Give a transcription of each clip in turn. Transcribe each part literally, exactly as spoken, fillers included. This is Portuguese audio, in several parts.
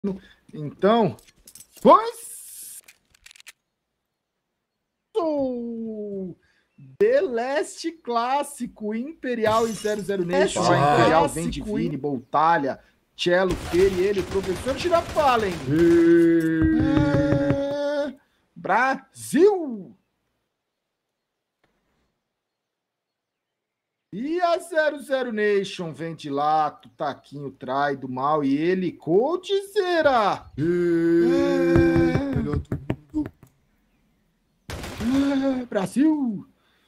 Então, pois o The Last Clássico, Imperial e zero zero Nation. Vai. Imperial vem de Vini, Boltalha, Cello, Fer e ele, professor Girafalen. Ah, Brasil! E a zero zero Nation vem de Lato, Taquinho, Trai, do Mal e ele, Coldzera. É... Melhor do mundo. Ah, Brasil!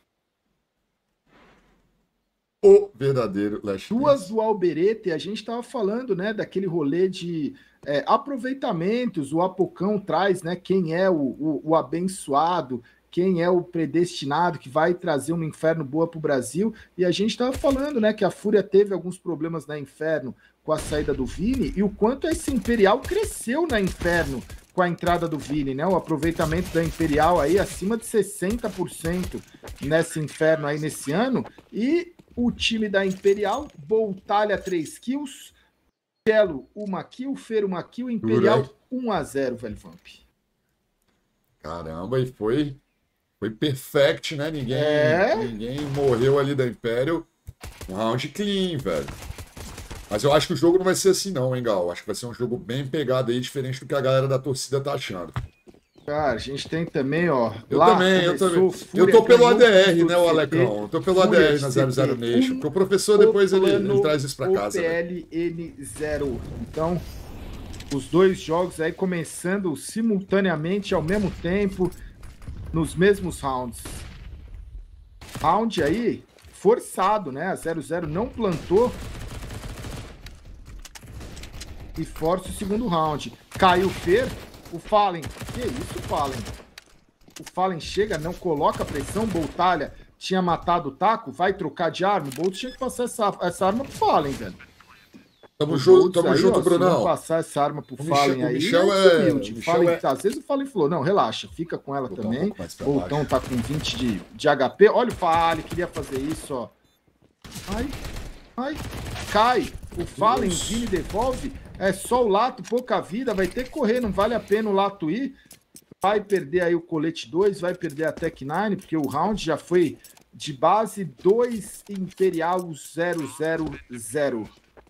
O verdadeiro Last Duas Dance. do Alberete, a gente estava falando, né, daquele rolê de é, aproveitamentos, o Apocão traz, né, quem é o, o, o abençoado, quem é o predestinado que vai trazer uma Inferno boa para o Brasil, e a gente estava falando, né, que a Fúria teve alguns problemas na Inferno com a saída do Vini, e o quanto esse Imperial cresceu na Inferno com a entrada do Vini, né, o aproveitamento da Imperial aí acima de sessenta por cento nessa Inferno aí nesse ano, e o time da Imperial, Boltalha três kills, Cello uma kill, Fer uma kill, Imperial um a zero, velho Vamp. Caramba, e foi, foi perfect, né? Ninguém, É? ninguém morreu ali da Império. Um round clean, velho. Mas eu acho que o jogo não vai ser assim não, hein, Gal? Acho que vai ser um jogo bem pegado aí, diferente do que a galera da torcida tá achando. Cara, a gente tem também, ó. Eu lá também, eu também. Fúria, Eu tô pelo A D R, né, o C T, Alecão? Eu tô pelo Fúria A D R de na C T, zero zero Nation. um, Porque o professor depois ele, ele traz isso pra o casa. P L N zero. Então, os dois jogos aí começando simultaneamente ao mesmo tempo, nos mesmos rounds. Round aí forçado, né? A zero zero não plantou e força o segundo round. Caiu o Fer, o Fallen. Que isso, Fallen? O Fallen chega, não coloca pressão. Boltalha tinha matado o Taco, vai trocar de arma. O Bolt tinha que passar essa, essa arma pro Fallen, velho. Tamo junto, tamo aí, junto, ó, Brunão. Se passar essa arma pro O Fallen Michel, aí, o Michel é, é... humilde. O Michel Fallen, é... Às vezes o Fallen falou, não, relaxa, fica com ela Vou também. um Boltão tá com vinte de, de H P. Olha o Fallen, queria fazer isso, ó. Ai, ai, cai. O Fallen, o Vini devolve. É só o Lato, pouca vida, vai ter que correr, não vale a pena o Lato ir. Vai perder aí o colete dois, vai perder a Tech nove, porque o round já foi de base dois Imperial zero zero zero.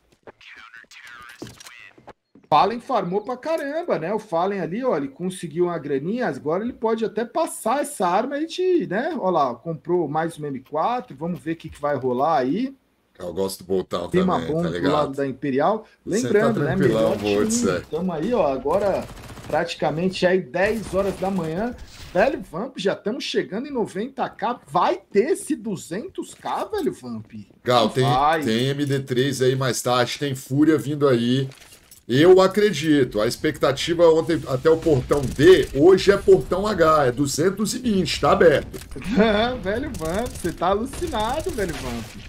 Fallen farmou pra caramba, né? O Fallen ali, ó, ele conseguiu uma graninha, agora ele pode até passar essa arma aí de, né? Olha lá, comprou mais uma M quatro, vamos ver o que, que vai rolar aí. Eu gosto do Boltão Tem também, uma bomba tá do ligado? lado da Imperial. Você Lembrando, tá né? tranquilão, Melhor Boltz, time. é. Estamos aí, ó, agora praticamente aí dez horas da manhã. Velho Vamp, já estamos chegando em noventa k. Vai ter esse duzentos k, velho Vamp? Gal, tem, tem M D três aí mais tarde, tem Fúria vindo aí. Eu acredito. A expectativa ontem até o portão D, hoje é portão H, é duzentos e vinte, tá aberto. Velho Vamp, você tá alucinado, velho Vamp.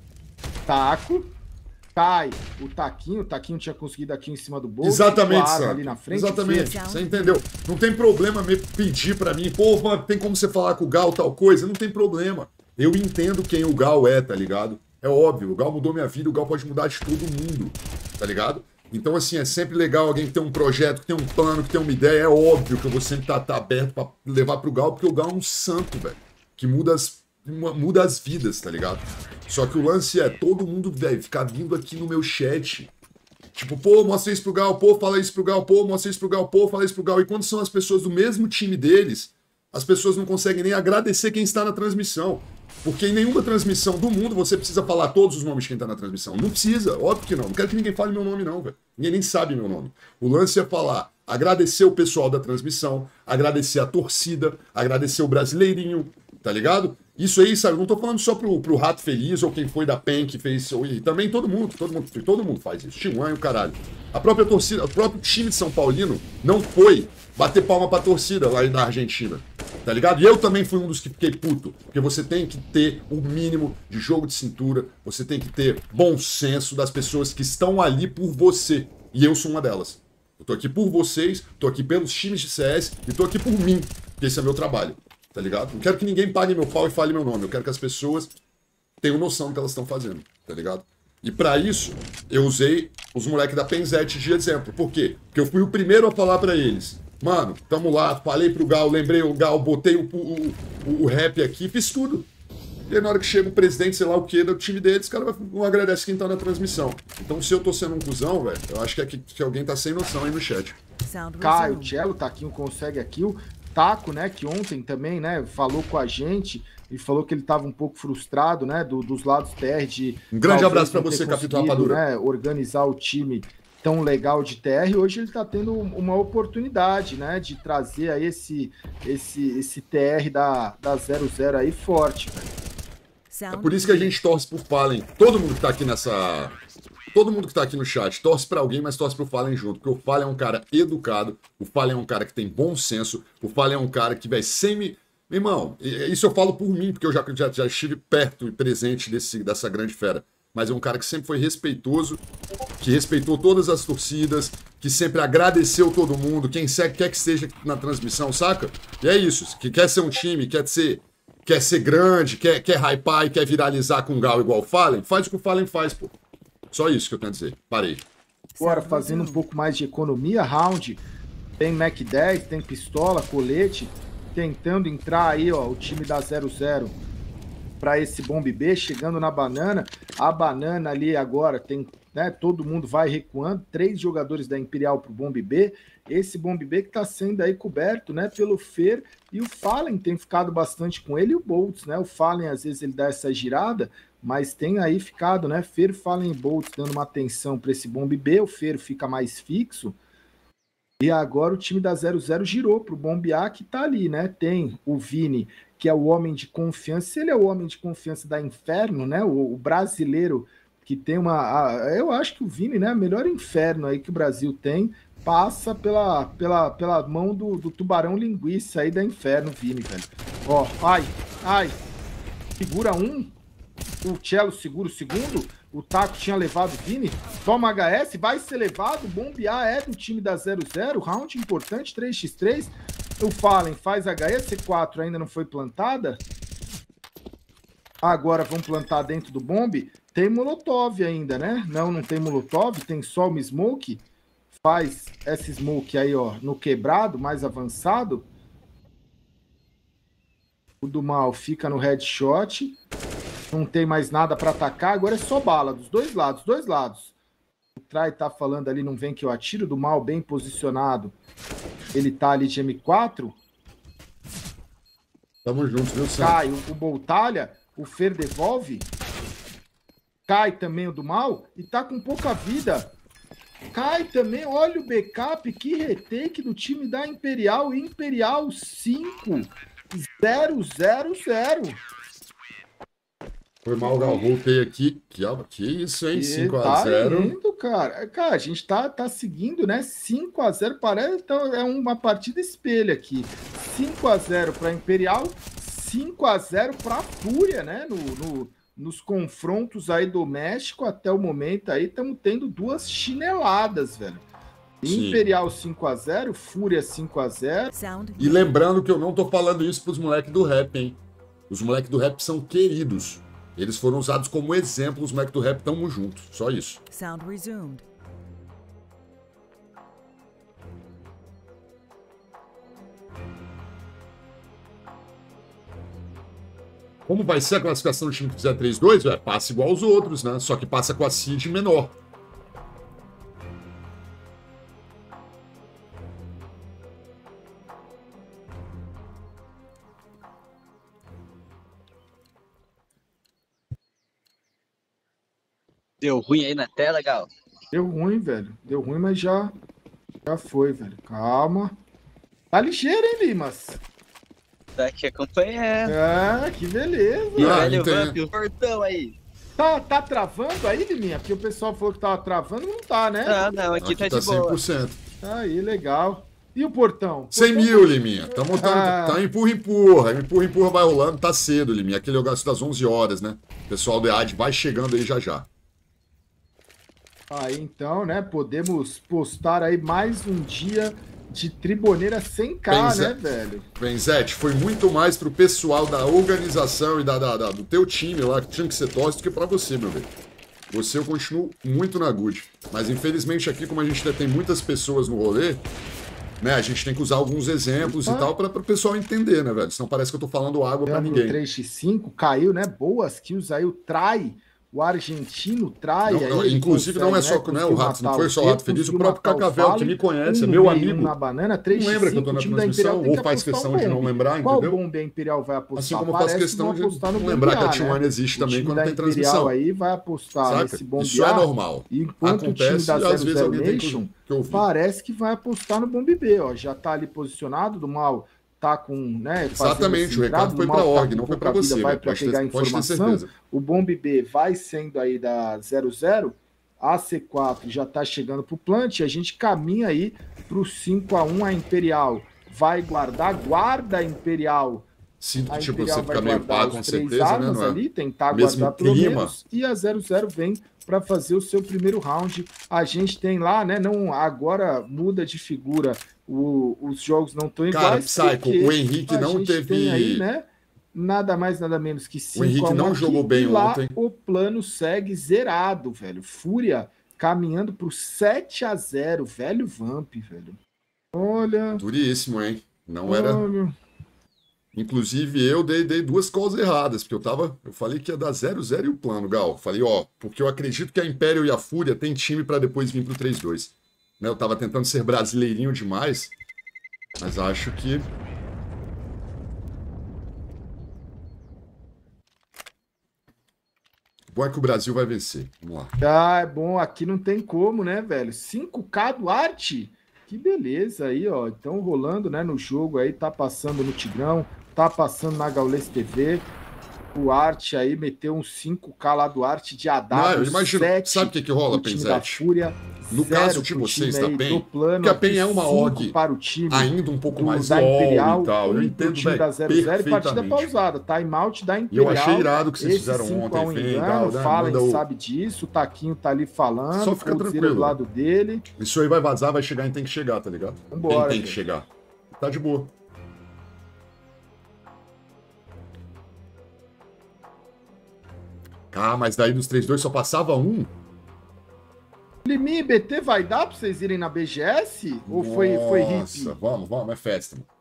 Taco, cai o Taquinho, o Taquinho tinha conseguido aqui em cima do bolso. Exatamente, Santo. Ali na frente, exatamente, você entendeu? Não tem problema me pedir pra mim, pô, mano, tem como você falar com o Gal tal coisa? Não tem problema. Eu entendo quem o Gal é, tá ligado? É óbvio, o Gal mudou minha vida, o Gal pode mudar de todo mundo, tá ligado? Então, assim, é sempre legal alguém que tem um projeto, que tem um plano, que tem uma ideia. É óbvio que eu vou sempre estar tá, tá aberto pra levar pro Gal, porque o Gal é um santo, velho, que muda as, muda as vidas, tá ligado? Só que o lance é todo mundo, velho, ficar vindo aqui no meu chat. Tipo, pô, mostra isso pro Gal, pô, fala isso pro Gal, pô, mostra isso pro Gal, pô, fala isso pro Gal. E quando são as pessoas do mesmo time deles, as pessoas não conseguem nem agradecer quem está na transmissão. Porque em nenhuma transmissão do mundo você precisa falar todos os nomes de quem tá na transmissão. Não precisa, óbvio que não. Não quero que ninguém fale meu nome, não, velho. Ninguém nem sabe meu nome. O lance é falar, agradecer o pessoal da transmissão, agradecer a torcida, agradecer o brasileirinho, tá ligado? Isso aí, sabe, não tô falando só pro, pro Rato Feliz ou quem foi da P E N que fez isso. E também todo mundo, todo mundo, todo mundo faz isso. Chihuahua e o caralho. A própria torcida, o próprio time de São Paulino não foi bater palma pra torcida lá na Argentina. Tá ligado? E eu também fui um dos que fiquei puto. Porque você tem que ter o mínimo de jogo de cintura, você tem que ter bom senso das pessoas que estão ali por você. E eu sou uma delas. Eu tô aqui por vocês, tô aqui pelos times de C S e tô aqui por mim. Porque esse é meu trabalho. Tá ligado? Não quero que ninguém pague meu pau e fale meu nome. Eu quero que as pessoas tenham noção do que elas estão fazendo. Tá ligado? E para isso, eu usei os moleques da Penzete de exemplo. Por quê? Porque eu fui o primeiro a falar para eles. Mano, tamo lá, falei pro Gal, lembrei o Gal, botei o, o, o, o rap aqui, fiz tudo. E aí, na hora que chega o presidente, sei lá o que, do time deles, o cara não agradece quem tá na transmissão. Então, se eu tô sendo um cuzão, velho, eu acho que, é que, que alguém tá sem noção aí no chat. Caio, Cello, Taquinho consegue aqui. O Taco, né, que ontem também, né, falou com a gente e falou que ele tava um pouco frustrado, né, do, dos lados T R de... Um grande abraço pra você, Capitão Rapadura. Né, organizar o time tão legal de T R, hoje ele está tendo uma oportunidade, né, de trazer aí esse, esse, esse T R da, da zero zero aí forte, velho. É por isso que a gente torce pro Fallen. Todo mundo que tá aqui nessa... Todo mundo que tá aqui no chat torce pra alguém, mas torce pro Fallen junto. Porque o Fallen é um cara educado, o Fallen é um cara que tem bom senso, o Fallen é um cara que, velho, sem me... Meu irmão, isso eu falo por mim, porque eu já, já, já estive perto e presente desse, dessa grande fera. Mas é um cara que sempre foi respeitoso, que respeitou todas as torcidas, que sempre agradeceu todo mundo, quem quer que esteja na transmissão, saca? E é isso, que quer ser um time, quer ser, quer ser grande, quer, quer hypar e quer viralizar com o Gal igual o Fallen, faz o que o Fallen faz, pô. Só isso que eu tenho a dizer. Parei. Agora, fazendo um pouco mais de economia, round, tem Mac dez, tem pistola, colete, tentando entrar aí, ó, o time da zero zero para esse Bomb B, chegando na banana. A banana ali agora tem, né, todo mundo vai recuando, três jogadores da Imperial pro Bomb B. Esse Bomb B que tá sendo aí coberto, né, pelo Fer, e o Fallen tem ficado bastante com ele, e o Boltz, né, o Fallen às vezes ele dá essa girada, mas tem aí ficado, né, Fer, Fallen e Boltz dando uma atenção para esse Bomb B, o Fer fica mais fixo, e agora o time da zero zero girou pro Bomb A, que tá ali, né, tem o Vini, que é o homem de confiança, ele é o homem de confiança da Inferno, né, o, o brasileiro que tem uma, a, eu acho que o Vini, né, o melhor Inferno aí que o Brasil tem, passa pela, pela, pela mão do, do tubarão linguiça aí da Inferno, Vini, velho. Ó, ai, ai, segura um, o Cello segura o segundo, o Taco tinha levado o Vini, toma H S, vai ser levado, bombear é do time da zero zero, round importante, três contra três, o Fallen faz H S, C quatro ainda não foi plantada, agora vamos plantar dentro do bombe, tem Molotov ainda, né? Não, não tem Molotov, tem só uma Smoke, faz essa Smoke aí, ó, no quebrado, mais avançado, o do mal fica no headshot, não tem mais nada para atacar, agora é só bala, dos dois lados, dois lados. O Trai tá falando ali, não vem que eu atiro, do mal bem posicionado, ele tá ali de M quatro. Tamo junto, viu, Sam? Cai o, o Boltalha, o Fer devolve, cai também o do mal, e tá com pouca vida. Cai também, olha o backup, que retake do time da Imperial, Imperial cinco, zero zero zero. Foi mal, Gal, voltei aqui. Que, que isso, hein? cinco a tá zero. Indo, cara. Cara, a gente tá, tá seguindo, né? cinco a zero, parece então é uma partida espelha aqui. cinco a zero para Imperial, cinco a zero para Fúria, né? No, no, nos confrontos aí do México, até o momento aí, estamos tendo duas chineladas, velho. Sim. Imperial cinco a zero, Fúria cinco a zero. E lembrando que eu não tô falando isso pros moleques do rap, hein? Os moleques do rap são queridos. Eles foram usados como exemplo, os moleques do rap tamo juntos. Só isso. Sound resumed. Como vai ser a classificação do time que fizer três dois? É, passa igual aos outros, né? Só que passa com a seed menor. Deu ruim aí na tela, Gal? Deu ruim, velho. Deu ruim, mas já, já foi, velho. Calma. Tá ligeiro, hein, Limas? Tá aqui acompanhando. Ah, que beleza. E ah, velho, vamp, o portão aí. Tá, tá travando aí, Liminha? Porque o pessoal falou que tava travando, não tá, né? Não, não, aqui, aqui tá, tá de boa. cem por cento. Aí, legal. E o portão? cem mil, Liminha. Tá montando, ah. tá empurra, empurra. Empurra, empurra, vai rolando. Tá cedo, Liminha. Aquele negócio das onze horas, né? O pessoal do E A D vai chegando aí já já. Aí então, né, podemos postar aí mais um dia de Triboneira cem K, Benze... né, velho? Benzete, foi muito mais pro pessoal da organização e da, da, da, do teu time lá, que tinha que ser tóxico, do que pra você, meu velho. Você eu continuo muito na good. Mas infelizmente aqui, como a gente ainda tem muitas pessoas no rolê, né, a gente tem que usar alguns exemplos ah. e tal para o pessoal entender, né, velho? Senão parece que eu tô falando água para ninguém. três x cinco caiu, né? Boas kills aí, o Trai. O argentino trai. Não, não, aí inclusive, consegue, não é só né, né, o Rato, não foi só o Rato Feliz, o próprio Cacavel, que me conhece, um é meu amigo. Um na banana, três, não lembra que eu tô na transmissão, ou faz questão um de não lembrar, Qual entendeu? Qual bomba a Imperial vai apostar? Assim como eu faço questão de não lembrar que a T um né? existe também quando tem Imperial transmissão. Aí vai apostar Saca? nesse bombear. Isso é normal. Enquanto acontece, o time da e às vezes alguém Nation, tem que ouvir. Parece que vai apostar no bombe B, ó. Já tá ali posicionado do mal. Tá com, né, exatamente, o recado foi para a org, não foi para você, vai né? para pegar ter, informação. O bombe B vai sendo aí da zero zero, a C quatro já tá chegando pro plant, e a gente caminha aí pro cinco a um, a Imperial vai guardar, guarda a Imperial. Sinto que tipo, você fica meio pá, com certeza, né? Não é? Ali, tentar mesmo guardar pelo clima. menos, e a zero zero vem para fazer o seu primeiro round. A gente tem lá, né? Não, agora muda de figura. O, os jogos não estão iguais. Cara, Psycho, o Henrique não teve. Tem aí, né? Nada mais, nada menos que cinco. O Henrique não aqui, jogou bem e lá ontem. O plano segue zerado, velho. Fúria caminhando pro sete a zero, velho Vamp, velho. Olha. Duríssimo, hein? Não olha. era. Inclusive, eu dei, dei duas calls erradas, porque eu tava. Eu falei que ia dar zero zero e o plano, Gal. Falei, ó, porque eu acredito que a Imperial e a Fúria tem time para depois vir pro três dois. Né, eu tava tentando ser brasileirinho demais, mas acho que. O bom é que o Brasil vai vencer. Vamos lá. Ah, é bom. Aqui não tem como, né, velho? cinco K do Arte. Que beleza aí, ó. Então rolando, né, no jogo aí, tá passando no Tigrão, tá passando na Gaules T V. O Arte aí meteu um cinco K lá do Arte de A W. Não, eu imagino. Sabe o que que rola, Penzete? No caso de vocês da PEN, que a PEN é uma org para o time ainda um pouco do, mais da Imperial, e tal. Eu entendo, time da zero zero e partida pausada. Time out da Imperial. E eu achei irado que vocês fizeram ontem. Um engano, né? Fallen o... sabe disso, o Taquinho tá ali falando. Só fica tranquilo. Do lado dele. Isso aí vai vazar, vai chegar em tem que chegar, tá ligado? Vambora, tem, tem que chegar. Tá de boa. Ah, mas daí dos três dois só passava um? Liminha e B T vai dar pra vocês irem na B G S? Ou Nossa, foi, foi hippie? Nossa, vamos, vamos, é festa. Mano.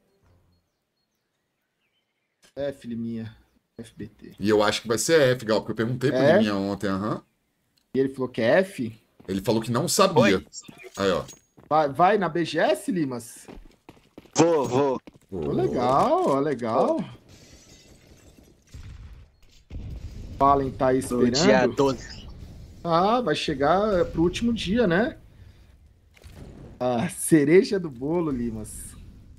F, Liminha. F B T. E eu acho que vai ser F, Gal, porque eu perguntei pro é? Liminha ontem, aham. Uhum. E ele falou que é F? Ele falou que não sabia. Oi. Aí, ó. Vai, vai na B G S, Limas? Vou, vou. Oh, legal, ó, legal. Fallen tá aí esperando. Dia doze. Ah, vai chegar pro último dia, né? A cereja do bolo, Limas.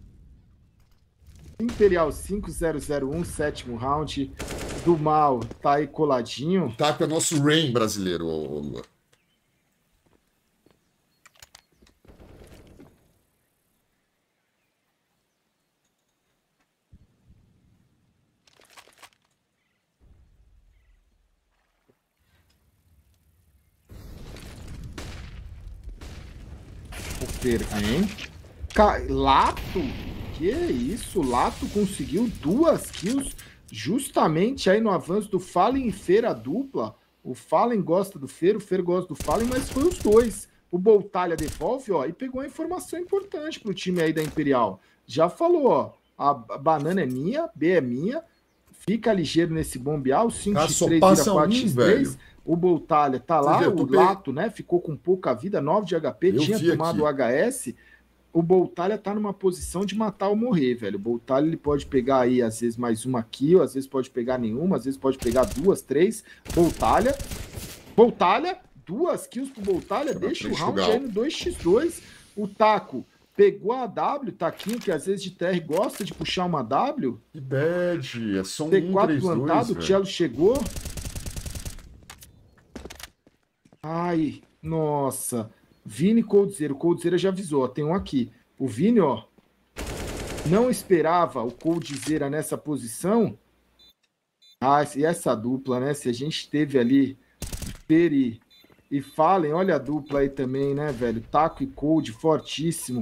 Imperial cinco zero zero um, sétimo round. Do mal, tá aí coladinho. Tá com o nosso Rain brasileiro, ô Lua. Hein? Lato? Que isso? Lato conseguiu duas kills justamente aí no avanço do Fallen e Feira dupla. O Fallen gosta do Feira, o Feira gosta do Fallen, mas foi os dois. O Boltalha devolve, ó, e pegou uma informação importante pro time aí da Imperial. Já falou, ó, a banana é minha, a B é minha, fica ligeiro nesse bombear, o cinco por três vira quatro por três. Um, o Boltalha tá lá, vê, o pe... Lato, né? Ficou com pouca vida, nove de H P, eu tinha tomado aqui. O H S. O Boltalha tá numa posição de matar ou morrer, velho. O Boltalha ele pode pegar aí, às vezes, mais uma kill, às vezes pode pegar nenhuma, às vezes pode pegar duas, três. Boltalha. Boltalha, duas kills pro Boltalha, eu deixa o round aí no dois por dois. O Taco pegou a W, Taquinho, que às vezes de T R gosta de puxar uma W. Que bad, é só um T quatro plantado, o Cello chegou. Ai, nossa. Vini Coldzera. O Coldzera já avisou, ó, tem um aqui. O Vini, ó, não esperava o Coldzera nessa posição. Ah, e essa dupla, né? Se a gente teve ali Peri e Fallen, olha a dupla aí também, né, velho? Taco e Cold, fortíssimo.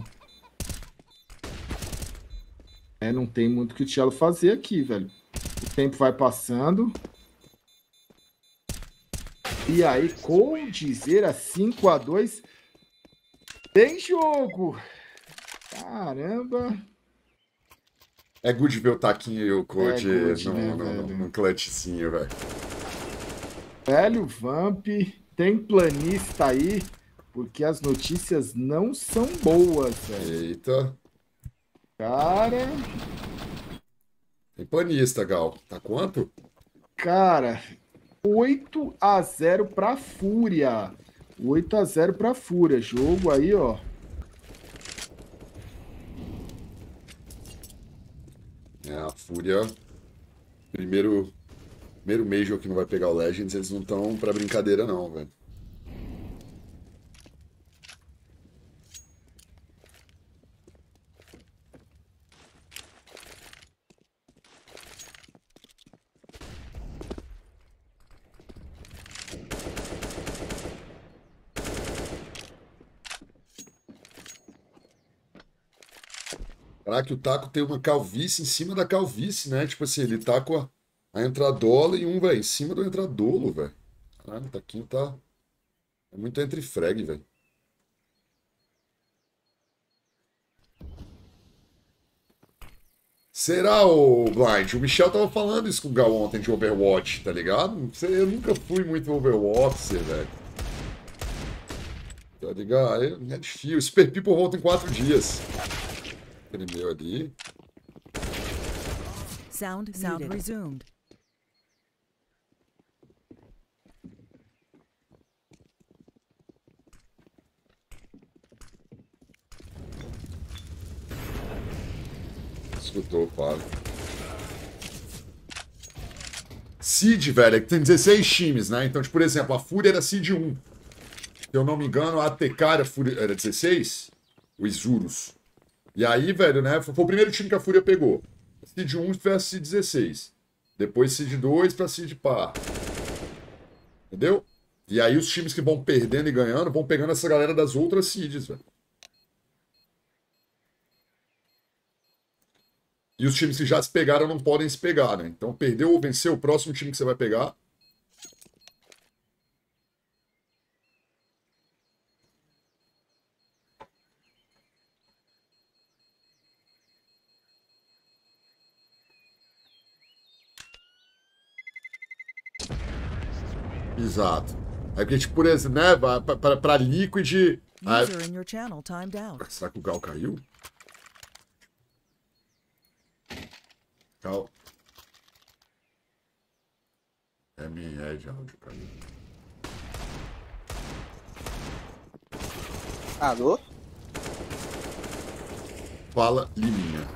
É, não tem muito o que o Cello fazer aqui, velho. O tempo vai passando. E E aí, com dizer cinco a dois, tem jogo. Caramba. É good ver o Taquinho e o É Code good, né, num, num, velho? num clutchzinho, velho. Velho Vamp, tem planista aí, porque as notícias não são boas, velho. Eita. Cara, Tem planista, Gal. Tá quanto? cara, oito a zero pra Fúria. oito a zero pra Fúria. Jogo aí, ó. É, a Fúria. Primeiro, primeiro Major que não vai pegar o Legends, eles não estão pra brincadeira, não, velho. Caraca, o Taco tem uma calvície em cima da calvície, né? Tipo assim, ele tá com a, a entradola e um, velho, em cima do entradolo, velho. Caralho, o Taquinho tá. É muito entre frag, velho. Será, o Blind? O Michel tava falando isso com o Gal ontem de Overwatch, tá ligado? Eu nunca fui muito Overwatch, velho. Tá ligado? É, é difícil. Super People volta em quatro dias. Aquele meu ali. Sound, sound resumed. Escutou, Fábio. Seed, velho, é que tem dezesseis times, né? Então, tipo, por exemplo, a Fúria era Seed um. Se eu não me engano, a A T K era, Fúria, era dezesseis. O Isurus. E aí, velho, né? Foi o primeiro time que a Fúria pegou. Seed um foi a Seed dezesseis. Depois Seed dois pra Seed Par. Entendeu? E aí os times que vão perdendo e ganhando vão pegando essa galera das outras Seeds, velho. E os times que já se pegaram não podem se pegar, né? Então, perdeu ou venceu, o próximo time que você vai pegar. Exato. É porque, tipo, por exemplo, né? Pra, pra, pra Liquid. A... User in your channel timed out. Será que o Gal caiu? Gal. É minha de áudio caiu. Alô? Fala, Liminha.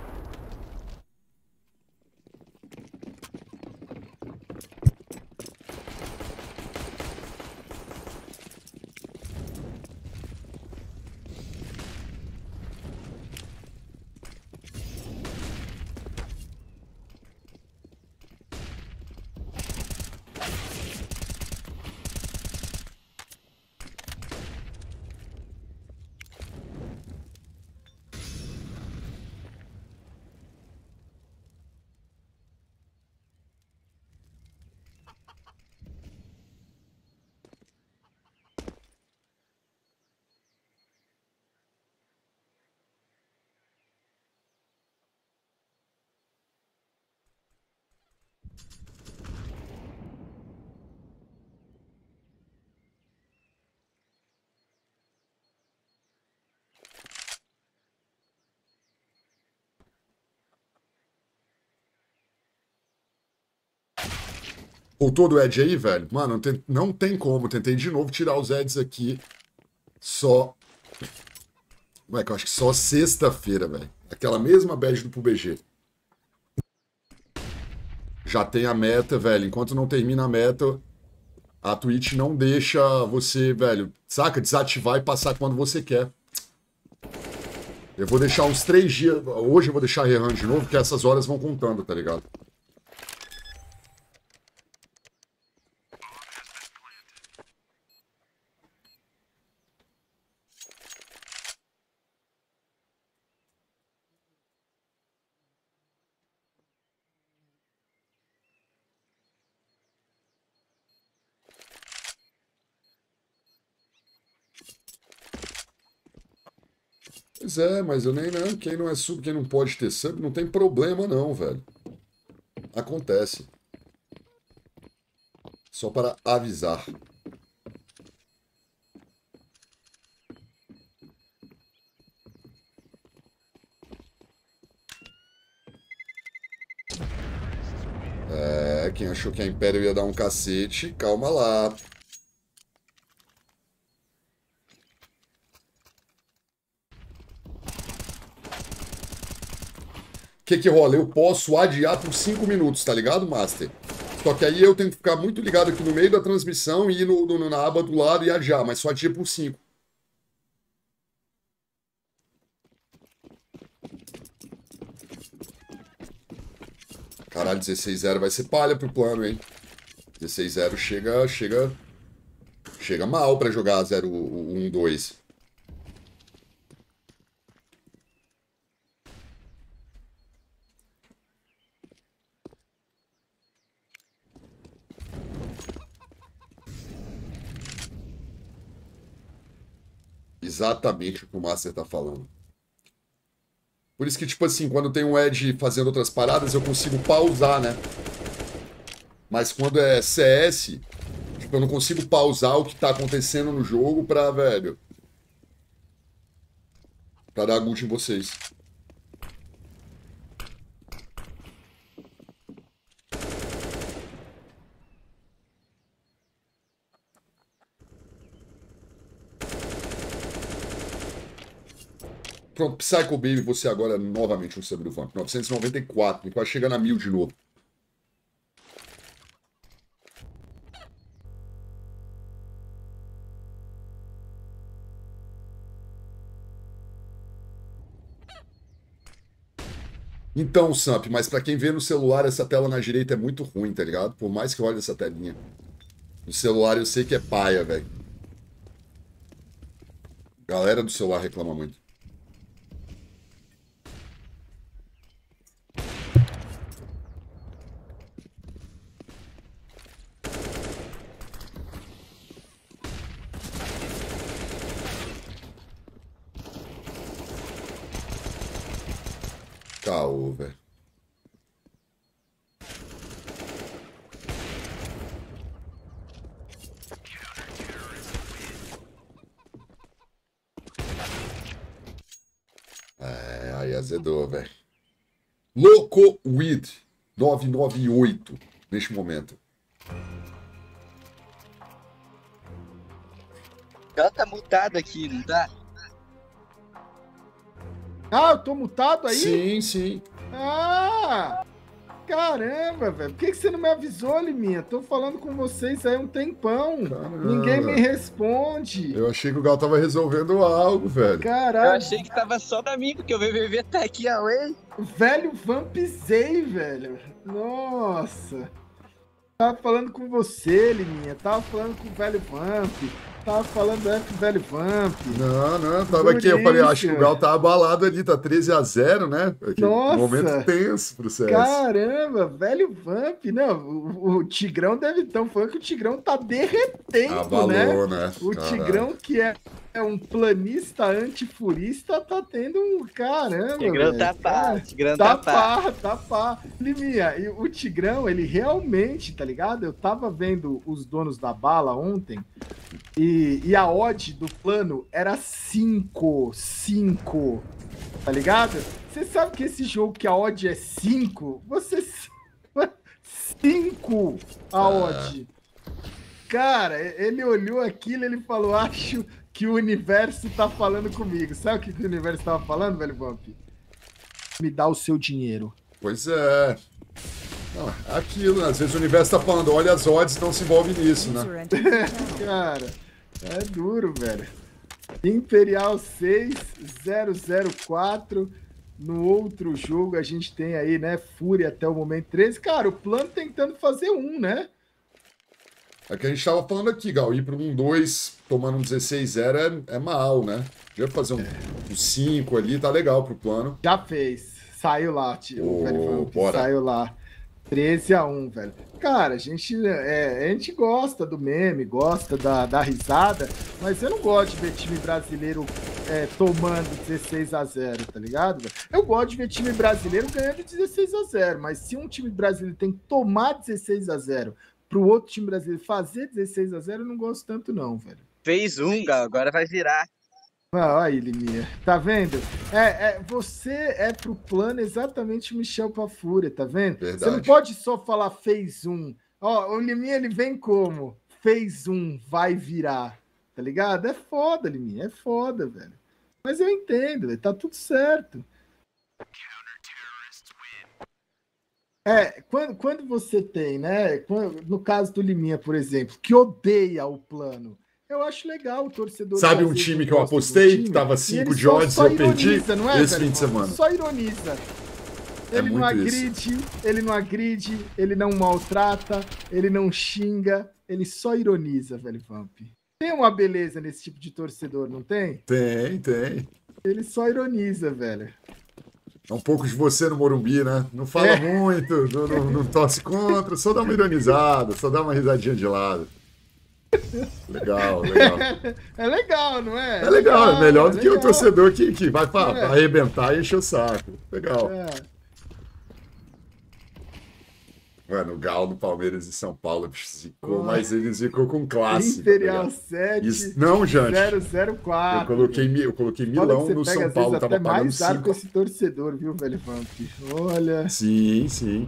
Voltou do Edge aí, velho? Mano, não tem, não tem como. Tentei de novo tirar os Eds aqui. Só. Ué, que eu acho que só sexta-feira, velho. Aquela mesma badge do P U B G. Já tem a meta, velho. Enquanto não termina a meta, a Twitch não deixa você, velho, saca? Desativar e passar quando você quer. Eu vou deixar uns três dias. Hoje eu vou deixar rerun de novo, porque essas horas vão contando, tá ligado? Pois é, mas eu nem não. Quem não é sub, quem não pode ter sub, não tem problema não, velho. Acontece. Só para avisar. É, quem achou que a Império ia dar um cacete, calma lá. O que que rola? Eu posso adiar por cinco minutos, tá ligado, Master? Só que aí eu tenho que ficar muito ligado aqui no meio da transmissão e ir no, no, na aba do lado e adiar, mas só adia por cinco. Caralho, dezesseis zero vai ser palha pro plano, hein? dezesseis zero chega, chega, chega mal pra jogar zero um dois. Exatamente o que o Master tá falando. Por isso que, tipo assim, quando tem um Ed fazendo outras paradas, eu consigo pausar, né? Mas quando é C S, tipo, eu não consigo pausar o que tá acontecendo no jogo pra, velho... Pra dar gut em vocês. Pronto, Psycho Baby, você agora novamente um sub do Vamp. novecentos e noventa e quatro, e quase chegando a mil de novo. Então, Samp, mas pra quem vê no celular, essa tela na direita é muito ruim, tá ligado? Por mais que olhe essa telinha. No celular eu sei que é paia, velho. Galera do celular reclama muito. Caô, velho. É, aí azedou, velho. Loco Weed novecentos e noventa e oito neste momento. Ela tá mutado aqui, não tá? Ah, eu tô mutado aí? Sim, sim. Ah! Caramba, velho. Por que, que você não me avisou, Liminha? Tô falando com vocês aí há um tempão. Caramba. Ninguém me responde. Eu achei que o Gal tava resolvendo algo, velho. Caralho. Eu achei que tava só pra mim, porque o V V V tá aqui, away. Velho Vampzei, velho. Nossa. Tava falando com você, Liminha. Tava falando com o velho Vamp. Tava falando é, com o velho Vamp. Não, não, tava Por aqui. Eu falei, isso. acho que o Gal tá abalado ali, tá treze a zero, né? Aquele Nossa. momento tenso pro C S. Caramba, velho Vamp. Não, o, o Tigrão deve estar falando que o Tigrão tá derretendo, Abalou, né? né? O Caralho. Tigrão, que é, é um planista antifurista, tá tendo um caramba. Tigrão velho. tá pá, Cara, Tigrão Tá tá pá. pá, tá pá. Liminha, e o Tigrão, ele realmente, tá ligado? Eu tava vendo os donos da bala ontem e, e a odd do plano era cinco. cinco. Tá ligado? Você sabe que esse jogo que a odd é cinco? Você. cinco a odd. Cara, ele olhou aquilo e ele falou: acho que o universo tá falando comigo. Sabe o que que o universo tava falando, velho Vamp? Me dá o seu dinheiro. Pois é. Não, é aquilo, né? Às vezes o universo tá falando, olha as odds, não se envolve nisso, né? User entered your channel. Cara, é duro, velho. Imperial seis zero zero quatro. No outro jogo a gente tem aí, né? Fúria até o momento treze. Cara, o plano tentando fazer um, né? É que a gente tava falando aqui, Gal, ir pro um dois tomando um dezesseis zero é, é mal, né? Já fazer um, um cinco ali, tá legal pro plano. Já fez. Saiu lá, tio. Ô, o velho Vamp. bora. Saiu lá. treze a um, velho. Cara, a gente, é, a gente gosta do meme, gosta da, da risada, mas eu não gosto de ver time brasileiro é, tomando dezesseis a zero, tá ligado? Velho? Eu gosto de ver time brasileiro ganhando dezesseis a zero, mas se um time brasileiro tem que tomar dezesseis a zero pro outro time brasileiro fazer dezesseis a zero, eu não gosto tanto não, velho. Fez um, Gal, agora vai virar. Ah, olha aí, Liminha. Tá vendo? É, é, você é pro plano exatamente o Michel pra Fúria, tá vendo? Verdade. Você não pode só falar fez um. Ó, o Liminha, ele vem como? Fez um, vai virar. Tá ligado? É foda, Liminha. É foda, velho. Mas eu entendo, velho. Tá tudo certo. É, quando, quando você tem, né? Quando, no caso do Liminha, por exemplo, que odeia o plano. Eu acho legal o torcedor. Sabe um time que eu apostei, que tava cinco de odds e eu perdi é, esse fim de semana? Só ironiza. É Ele não muito agride, isso. ele não agride, ele não maltrata, ele não xinga, ele só ironiza, velho Vamp. Tem uma beleza nesse tipo de torcedor, não tem? Tem, tem. Ele só ironiza, velho. É um pouco de você no Morumbi, né? Não fala É. muito, não, não, não torce contra, só dá uma ironizada, só dá uma risadinha de lado. Legal, legal. É legal, não é? É legal, é melhor do é que o legal. torcedor que, que vai pra, É. pra arrebentar e encher o saco. Legal. É. Mano, o Gal do Palmeiras e São Paulo zicou, Ah. mas ele zicou com classe. tá Imperial ligado? sete Isso- não, Jante. zero zero quatro. Eu coloquei, Mi- eu coloquei Foda que Milão você no pega, São às Paulo, vezes, tava até pagando mais ar com cinco. esse torcedor, viu, velho Vamp? Olha. Sim, sim.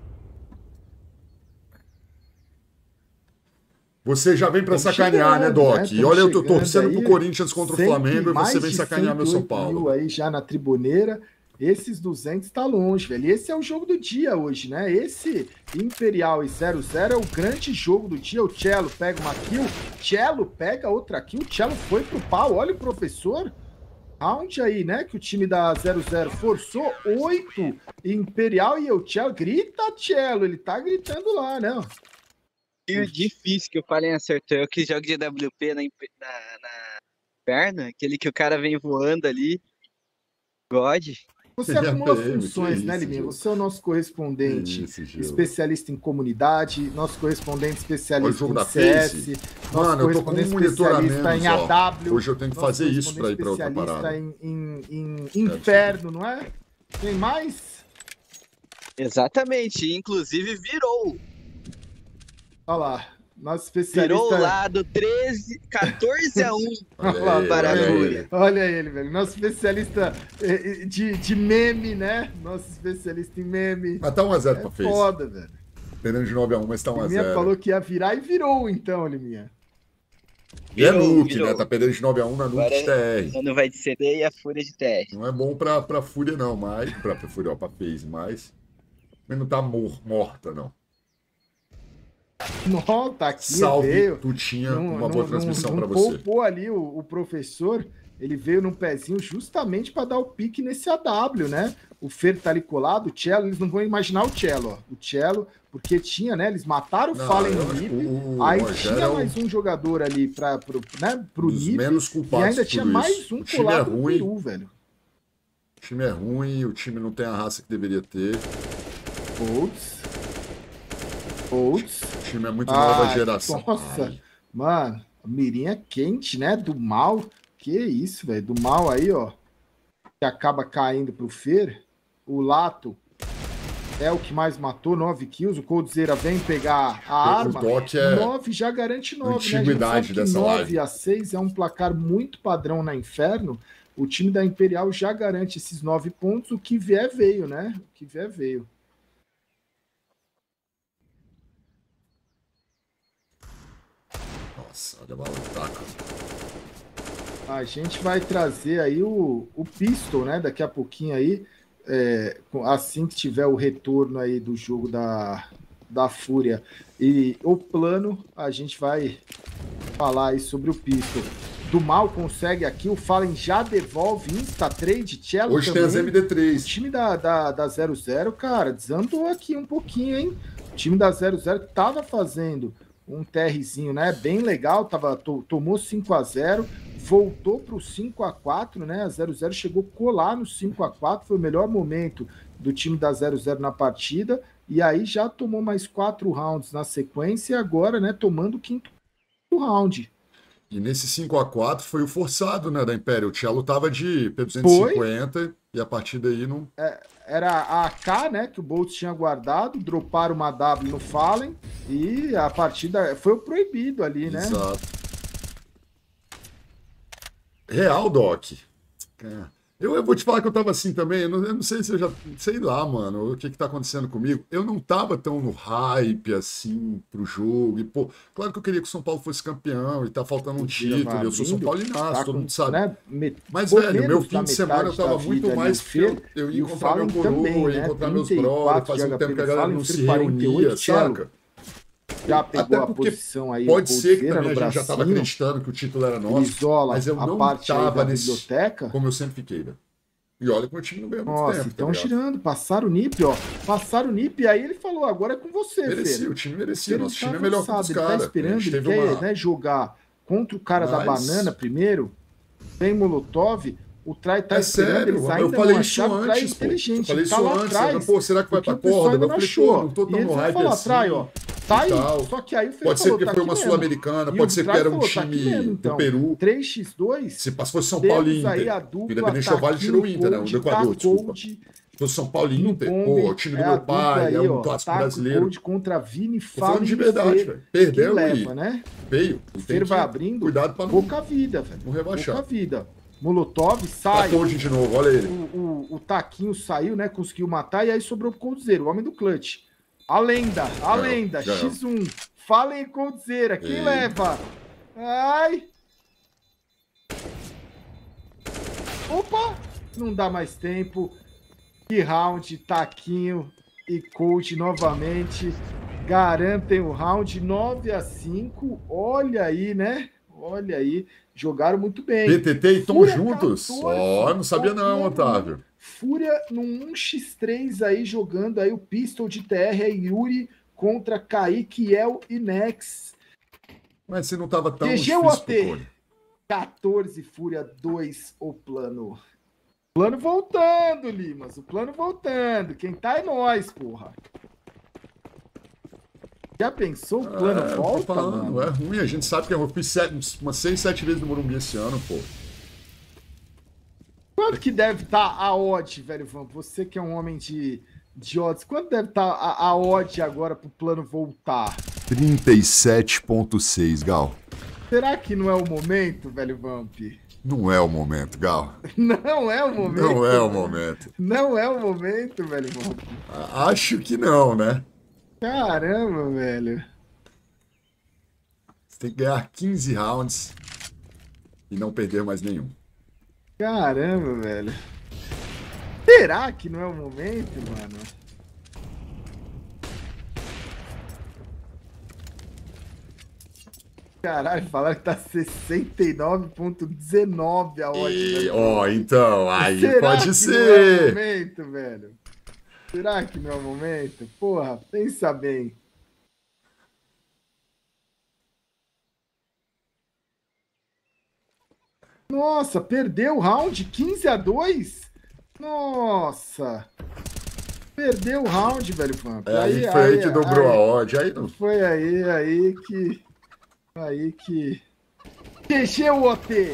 Você já vem pra Tão sacanear, né, chegando, Doc? né? E Tão olha, eu tô chegando torcendo aí, pro Corinthians contra o cem Flamengo e mais você vem de sacanear meu São cento e oito Paulo. mil aí já na tribuneira. Esses duzentos tá longe, velho. E esse é o jogo do dia hoje, né? Esse Imperial e zero zero é o grande jogo do dia. O Cello pega uma kill, Cello pega outra kill, o Cello foi pro pau. Olha o professor. Round aí, né? Que o time da zero zero forçou oito Imperial e o Cello grita, Cello. Ele tá gritando lá, né? E o difícil que o Fallen acertou é aquele jogo de W P na, impe- na, na perna, aquele que o cara vem voando ali. God. Você E a acumula P M, funções, que né, isso, Liminha? Gil? Você é o nosso correspondente, Que isso, Gil? especialista em comunidade, nosso correspondente Olha o especialista jogo em da C S, Face. nosso Mano, eu tô com um correspondente monitor a especialista menos, em ó. A W. Hoje eu tenho que nosso fazer isso pra ir pra outra correspondente parada. especialista em, em, em inferno, não é? Tem mais? Exatamente. Inclusive virou. Olha lá, nosso Virou especialista... o lado treze, quatorze a um. Olha Olha aí, para olha a aí. Fúria. Olha ele, velho. Nosso especialista eh, de, de meme, né? Nosso especialista em meme. Mas tá um a zero É pra Face. foda, velho. Perdendo de nove a um, mas tá um a Liminha zero. falou que ia virar e virou, então, Liminha. E é Virou, Nuke, virou. né? Tá perdendo de nove a um na Nuke Agora de T R. Quando vai de C D e a Fúria de T R. Não é bom pra, pra Fúria, não, mas. Pra, pra Fúria, ó, pra Face, mas. Mas não tá mor- morta, não. Não, tá aqui, Salve, veio. Tutinha, Não- uma não- boa não- transmissão não pra você. poupou ali o, o professor, ele veio num pezinho justamente para dar o pique nesse A W, né? O Fer tá ali colado, o Cello, eles não vão imaginar o Cello, ó. O Cello, porque tinha, né? Eles mataram o Não, Fallen eu no acho N I que P, o aí Rogério tinha é o- mais um jogador ali para pro, né, pro Dos N I P, menos e culpados ainda de tinha tudo mais isso. um O time é colado no ruim. peru, velho. O time é ruim, o time não tem a raça que deveria ter. Olds. Olds. O time é muito nova Ai, geração. nossa. Ai, Mano, a mirinha quente, né? Do mal. Que isso, velho. Do mal aí, ó. Que acaba caindo pro Fer. O Lato é o que mais matou, nove kills. O Coldzera vem pegar a O arma. Doc é nove já garante nove, antiguidade dessa nove live. a seis é um placar muito padrão na Inferno. O time da Imperial já garante esses nove pontos. O que vier veio, né? O que vier veio. Nossa, olha a bala do taco. A gente vai trazer aí o, o Pistol, né? Daqui a pouquinho aí, é, assim que tiver o retorno aí do jogo da, da Fúria e o plano, a gente vai falar aí sobre o Pistol. Do mal consegue aqui, o Fallen já devolve Insta Trade, Cello Hoje tem também. as M D O três. time da, da, da zero zero, cara, desandou aqui um pouquinho, hein? O time da zero zero que tava fazendo um TRzinho, né? Bem legal, tava, to, tomou cinco a zero, voltou pro cinco a quatro, né? A zero zero chegou a colar no cinco a quatro, foi o melhor momento do time da zero zero na partida, e aí já tomou mais quatro rounds na sequência e agora, né, tomando o quinto round. E nesse cinco a quatro foi o forçado, né, da Imperial. O Cello tava de P duzentos e cinquenta foi. E a partir daí não... É, era a A K, né, que o Bolt tinha guardado, droparam uma W no Fallen e a partida foi o proibido ali, né? Exato. Real, Doc. É. Eu, eu vou te falar que eu tava assim também, eu não, eu não sei se eu já... Sei lá, mano, o que que tá acontecendo comigo. Eu não tava tão no hype, assim, pro jogo. E, pô, claro que eu queria que o São Paulo fosse campeão e tá faltando um título. Eu sou São Paulinaço, tá todo com, mundo sabe. Né, met... Mas, velho, meu fim de semana eu tava muito mais... Eu, eu ia encontrar meu coroa, eu ia encontrar meus brothers, fazia um tempo que a galera não se reunia, saca? Já pegou Até a posição aí. Pode ser que também a gente bracinho, já estava acreditando que o título era nosso, isola mas eu não estava nesse biblioteca, como eu sempre fiquei, velho. E olha que o time não ganhou muito Nossa, tempo. Estão tá tirando, passaram o Nip, ó. Passaram o Nip e aí ele falou, agora é com você, merecia, Fer. O time merecia, ele nosso tá time é melhor que os caras. Ele tá esperando, ele quer uma... né, jogar contra o cara mas... da banana primeiro, tem Molotov... O Trai tá é esperando, sério, eles ainda eu falei não isso acharam antes, o Trai pô. inteligente. Eu falei tá isso lá antes, atrás, pô, será que vai pra corda? Eu falei, pô, não tô tão no hype falar, assim. Trai, ó, tá aí, só que aí o pode ser que foi uma sul-americana, pode ser que era um time do Peru. três por dois. Se fosse São Paulo e Inter. Independente do Vale tirou o Inter, né? O do Equador, desculpa. Se fosse São Paulo e Inter, pô, o time do meu pai, é um clássico brasileiro. Contra Vini, tô falando de verdade, velho. Perdeu e né? Veio. Fer vai abrindo, cuidado pra não... pouca vida, velho. Não rebaixar. Pouca vida. Molotov sai. Tá de novo, olha ele. O, o, o Taquinho saiu, né? Conseguiu matar e aí sobrou o Coldzera, o homem do clutch. A lenda, a ganhou, lenda, ganhou. X um. Fallen Coldzera, quem e... leva? Ai. Opa! Não dá mais tempo. Que round, Taquinho e Colt novamente garantem o round nove a cinco. Olha aí, né? Olha aí. Jogaram muito bem. P T T e Tom juntos? Ó, oh, não sabia não, Otávio. Fúria no um por três aí, jogando aí o Pistol de T R, é Yuri contra Kaique, El e Nex. Mas você não tava tão G G O T, quatorze, Fúria dois, o plano. Plano voltando, Limas, o plano voltando. Quem tá é nós, porra. Já pensou? O plano é, volta, falando, mano? É ruim, a gente sabe que eu fiz sete, umas seis, sete vezes no Morumbi esse ano, pô. Quanto que deve estar tá a odd, velho, Van? Você que é um homem de, de odds, quanto deve estar tá a, a odd agora pro plano voltar? trinta e sete ponto seis, Gal. Será que não é o momento, velho Vamp? Não é o momento, Gal. Não é o momento. Não é o momento. Não é o momento, velho Vamp. Acho que não, né? Caramba, velho. Você tem que ganhar quinze rounds e não perder mais nenhum. Caramba, velho. Será que não é o momento, mano? Caralho, falaram que tá sessenta e nove ponto dezenove a odd. Ó, oh, então, aí Será pode que ser. Não é o momento, velho? Será que não é o momento? Porra, pensa bem. Nossa, perdeu o round quinze a dois? Nossa. Perdeu o round, velho Vamp. É, aí, aí foi aí, aí que dobrou aí, a odd. Aí não... Foi aí, aí que... Aí que... G G O T.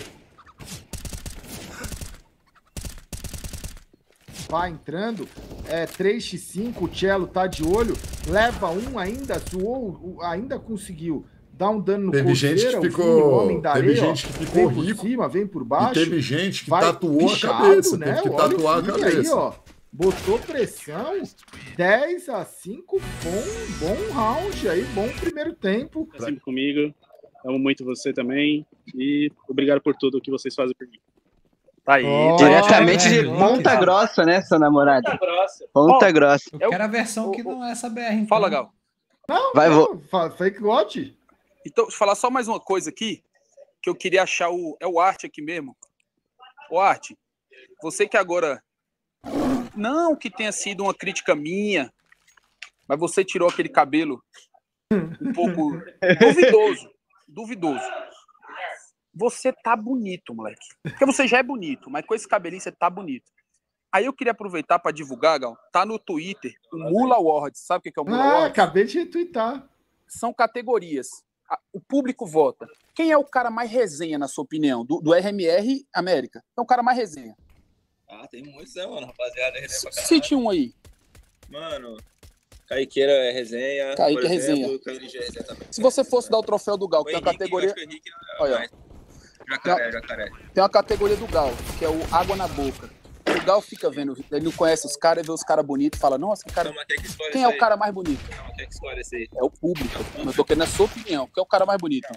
Vai entrando. É três por cinco, o Cello tá de olho. Leva um ainda, zoou, ainda conseguiu dar um dano no teve Coldzera, gente que ficou, homem da teve areia, gente que ficou vem rico. Por cima, vem por baixo. E teve gente que vai tatuou pichado, a cabeça, né? teve que Olha tatuar a cabeça. Aí, ó. Botou pressão, dez a cinco, bom, bom round aí, bom primeiro tempo. Tá sempre comigo, amo muito você também e obrigado por tudo que vocês fazem por mim. Tá aí, oh, diretamente de Ponta Grossa, né, seu namorado? Ponta Grossa. Ponta oh, Grossa. Eu quero a versão que não é essa B R. Então. Fala, Gal. Não, Vai, não, vou... fake God. Então, deixa eu falar só mais uma coisa aqui, que eu queria achar o... É o Art aqui mesmo. O Art, você que agora... Não que tenha sido uma crítica minha, mas você tirou aquele cabelo um pouco duvidoso. Duvidoso. Você tá bonito, moleque. Porque você já é bonito, mas com esse cabelinho você tá bonito. Aí eu queria aproveitar para divulgar, Gal. Tá no Twitter, o Mula Awards. Sabe o que é o Mula Ah, Awards? acabei de retweetar. São categorias. A- O público vota. Quem é o cara mais resenha, na sua opinião? Do, do R M R América. É o cara mais resenha. Ah, tem muitos, né, mano? Rapaziada, resenha pra caralho. Cite um aí. Mano, Kaiqueira é resenha. Kaique por é resenha. exemplo, Kaique é resenha também. Se você fosse dar o troféu do Gal, O tem uma Henrique, categoria. eu acho que o Henrique é Olha, mais. Jacaré, jacaré. Tem uma categoria do Gal, que é o Água na Boca. O Gal fica vendo, ele não conhece os caras, vê os caras bonitos e fala, nossa, que cara. Então, mas quem que escolhe Quem isso é o aí? cara mais bonito? Não, quem que escolhe esse aí? É o público. Eu tô querendo a sua opinião. Quem é o cara mais bonito?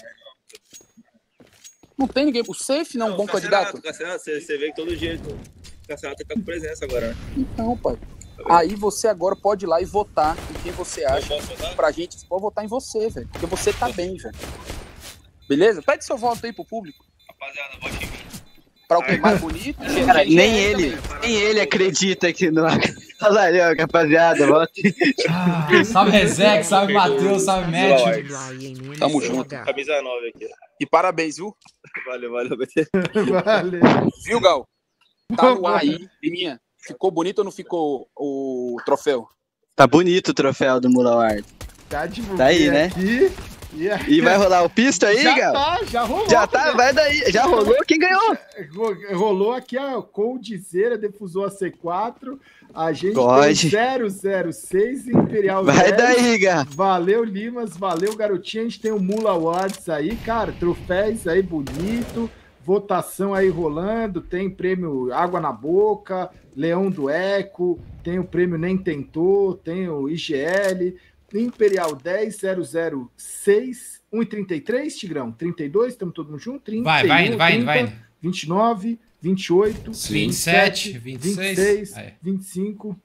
Não tem ninguém. O Safe não é um bom candidato? Cassiano, você, você vê que todo dia o Cassiano tá com presença agora, né? Então, pai. Aí você agora pode ir lá e votar em quem você acha. Eu posso votar? Pra gente, você pode votar em você, velho. Porque você tá bem, velho. Beleza? Pede seu voto aí pro público. Rapaziada, vote em mim. Pra o que é mais bonito. Cara, G G nem R ele, também. nem ele acredita que não. Olha ali, ó, rapaziada, volta. Ah, salve Rezec, salve Matheus, salve Médio. Tamo junto. Camisa nove aqui. E parabéns, viu? Valeu, valeu, B T. Valeu. Viu, Gal? Tá no ar aí, Liminha. Ficou bonito ou não ficou o troféu? Tá bonito o troféu do Mula Award. Já divulguei Tá aí, né? aqui. E, aí, E vai rolar o pisto aí, já Gal? tá, já rolou. Já tá, vai daí. Já rolou? Quem ganhou? Ro- Rolou aqui a Coldzera, defusou a C quatro. A gente Pode. tem zero zero seis Imperial Vai zero. daí, Gal. Valeu, Limas. Valeu, garotinho. A gente tem o Mula Awards aí, cara. Troféus aí bonito. Votação aí rolando. Tem prêmio Água na Boca, Leão do Eco. Tem o prêmio Nem Tentou. Tem o I G L. Imperial dez zero zero seis. um e trinta e três, Tigrão? trinta e dois, estamos todos juntos? trinta, Vai, vai indo, vai indo, vai indo. vinte e nove, vinte e oito, vinte e sete, vinte e seis, vinte e seis, aí. vinte e cinco.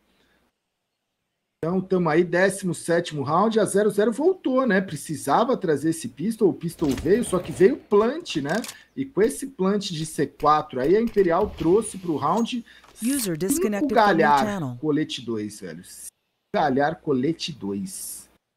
Então, estamos aí, décimo sétimo round. A zero zero voltou, né? Precisava trazer esse pistol. O pistol veio, só que veio plant, né? E com esse plant de C quatro aí, a Imperial trouxe para o round User cinco disconnected from your galhar channel. colete dois, velho. Cinco galhar colete dois.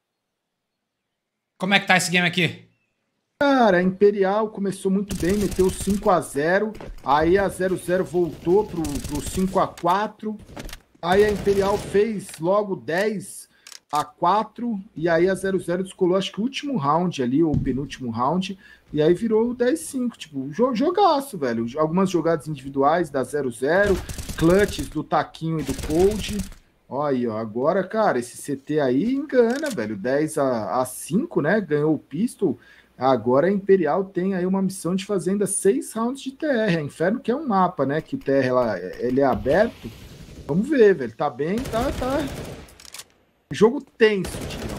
Como é que tá esse game aqui? Cara, a Imperial começou muito bem, meteu cinco a zero, aí a zero zero voltou pro, pro cinco a quatro, aí a Imperial fez logo dez a quatro, e aí a zero zero descolou, acho que o último round ali, ou o penúltimo round, e aí virou o dez a cinco, tipo, jo- jogaço, velho. Algumas jogadas individuais da zero zero, clutches do Taquinho e do Cold. Olha aí, ó, agora, cara, esse C T aí engana, velho, dez a cinco, né, ganhou o pistol. Agora a Imperial tem aí uma missão de fazer ainda seis rounds de T R. A Inferno que é um mapa, né? Que o T R ela, ele é aberto. Vamos ver, velho. Tá bem, tá, tá. Jogo tenso, Tigrão.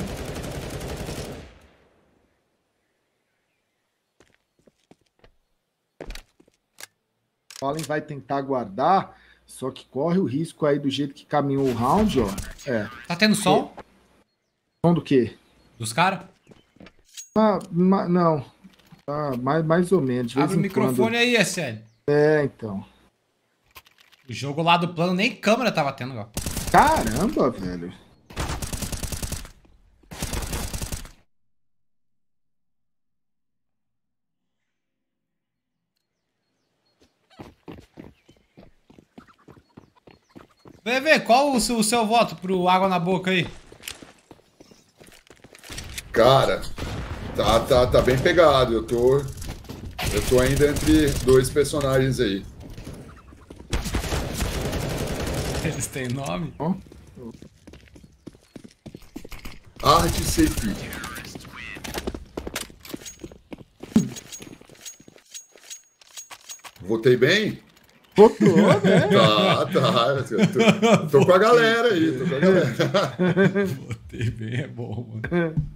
Fallen vai tentar guardar, só que corre o risco aí do jeito que caminhou o round, ó. É. Tá tendo som Som do quê? dos caras? Ah, ma- não. Ah, mais, mais ou menos. De vez Abre o em microfone quando. aí, S L. É, então. O jogo lá do plano nem câmera tava tendo, ó. Caramba, velho. Vê, vê, qual o seu, o seu voto pro Água na Boca aí? Cara, tá, tá, tá bem pegado. Eu tô. Eu tô ainda entre dois personagens aí. Eles têm nome? Arte Sefi. Votei bem? Votou, né? Tá, tá. Eu tô, tô com a galera aí, tô com a galera. Botei bem, é bom, mano.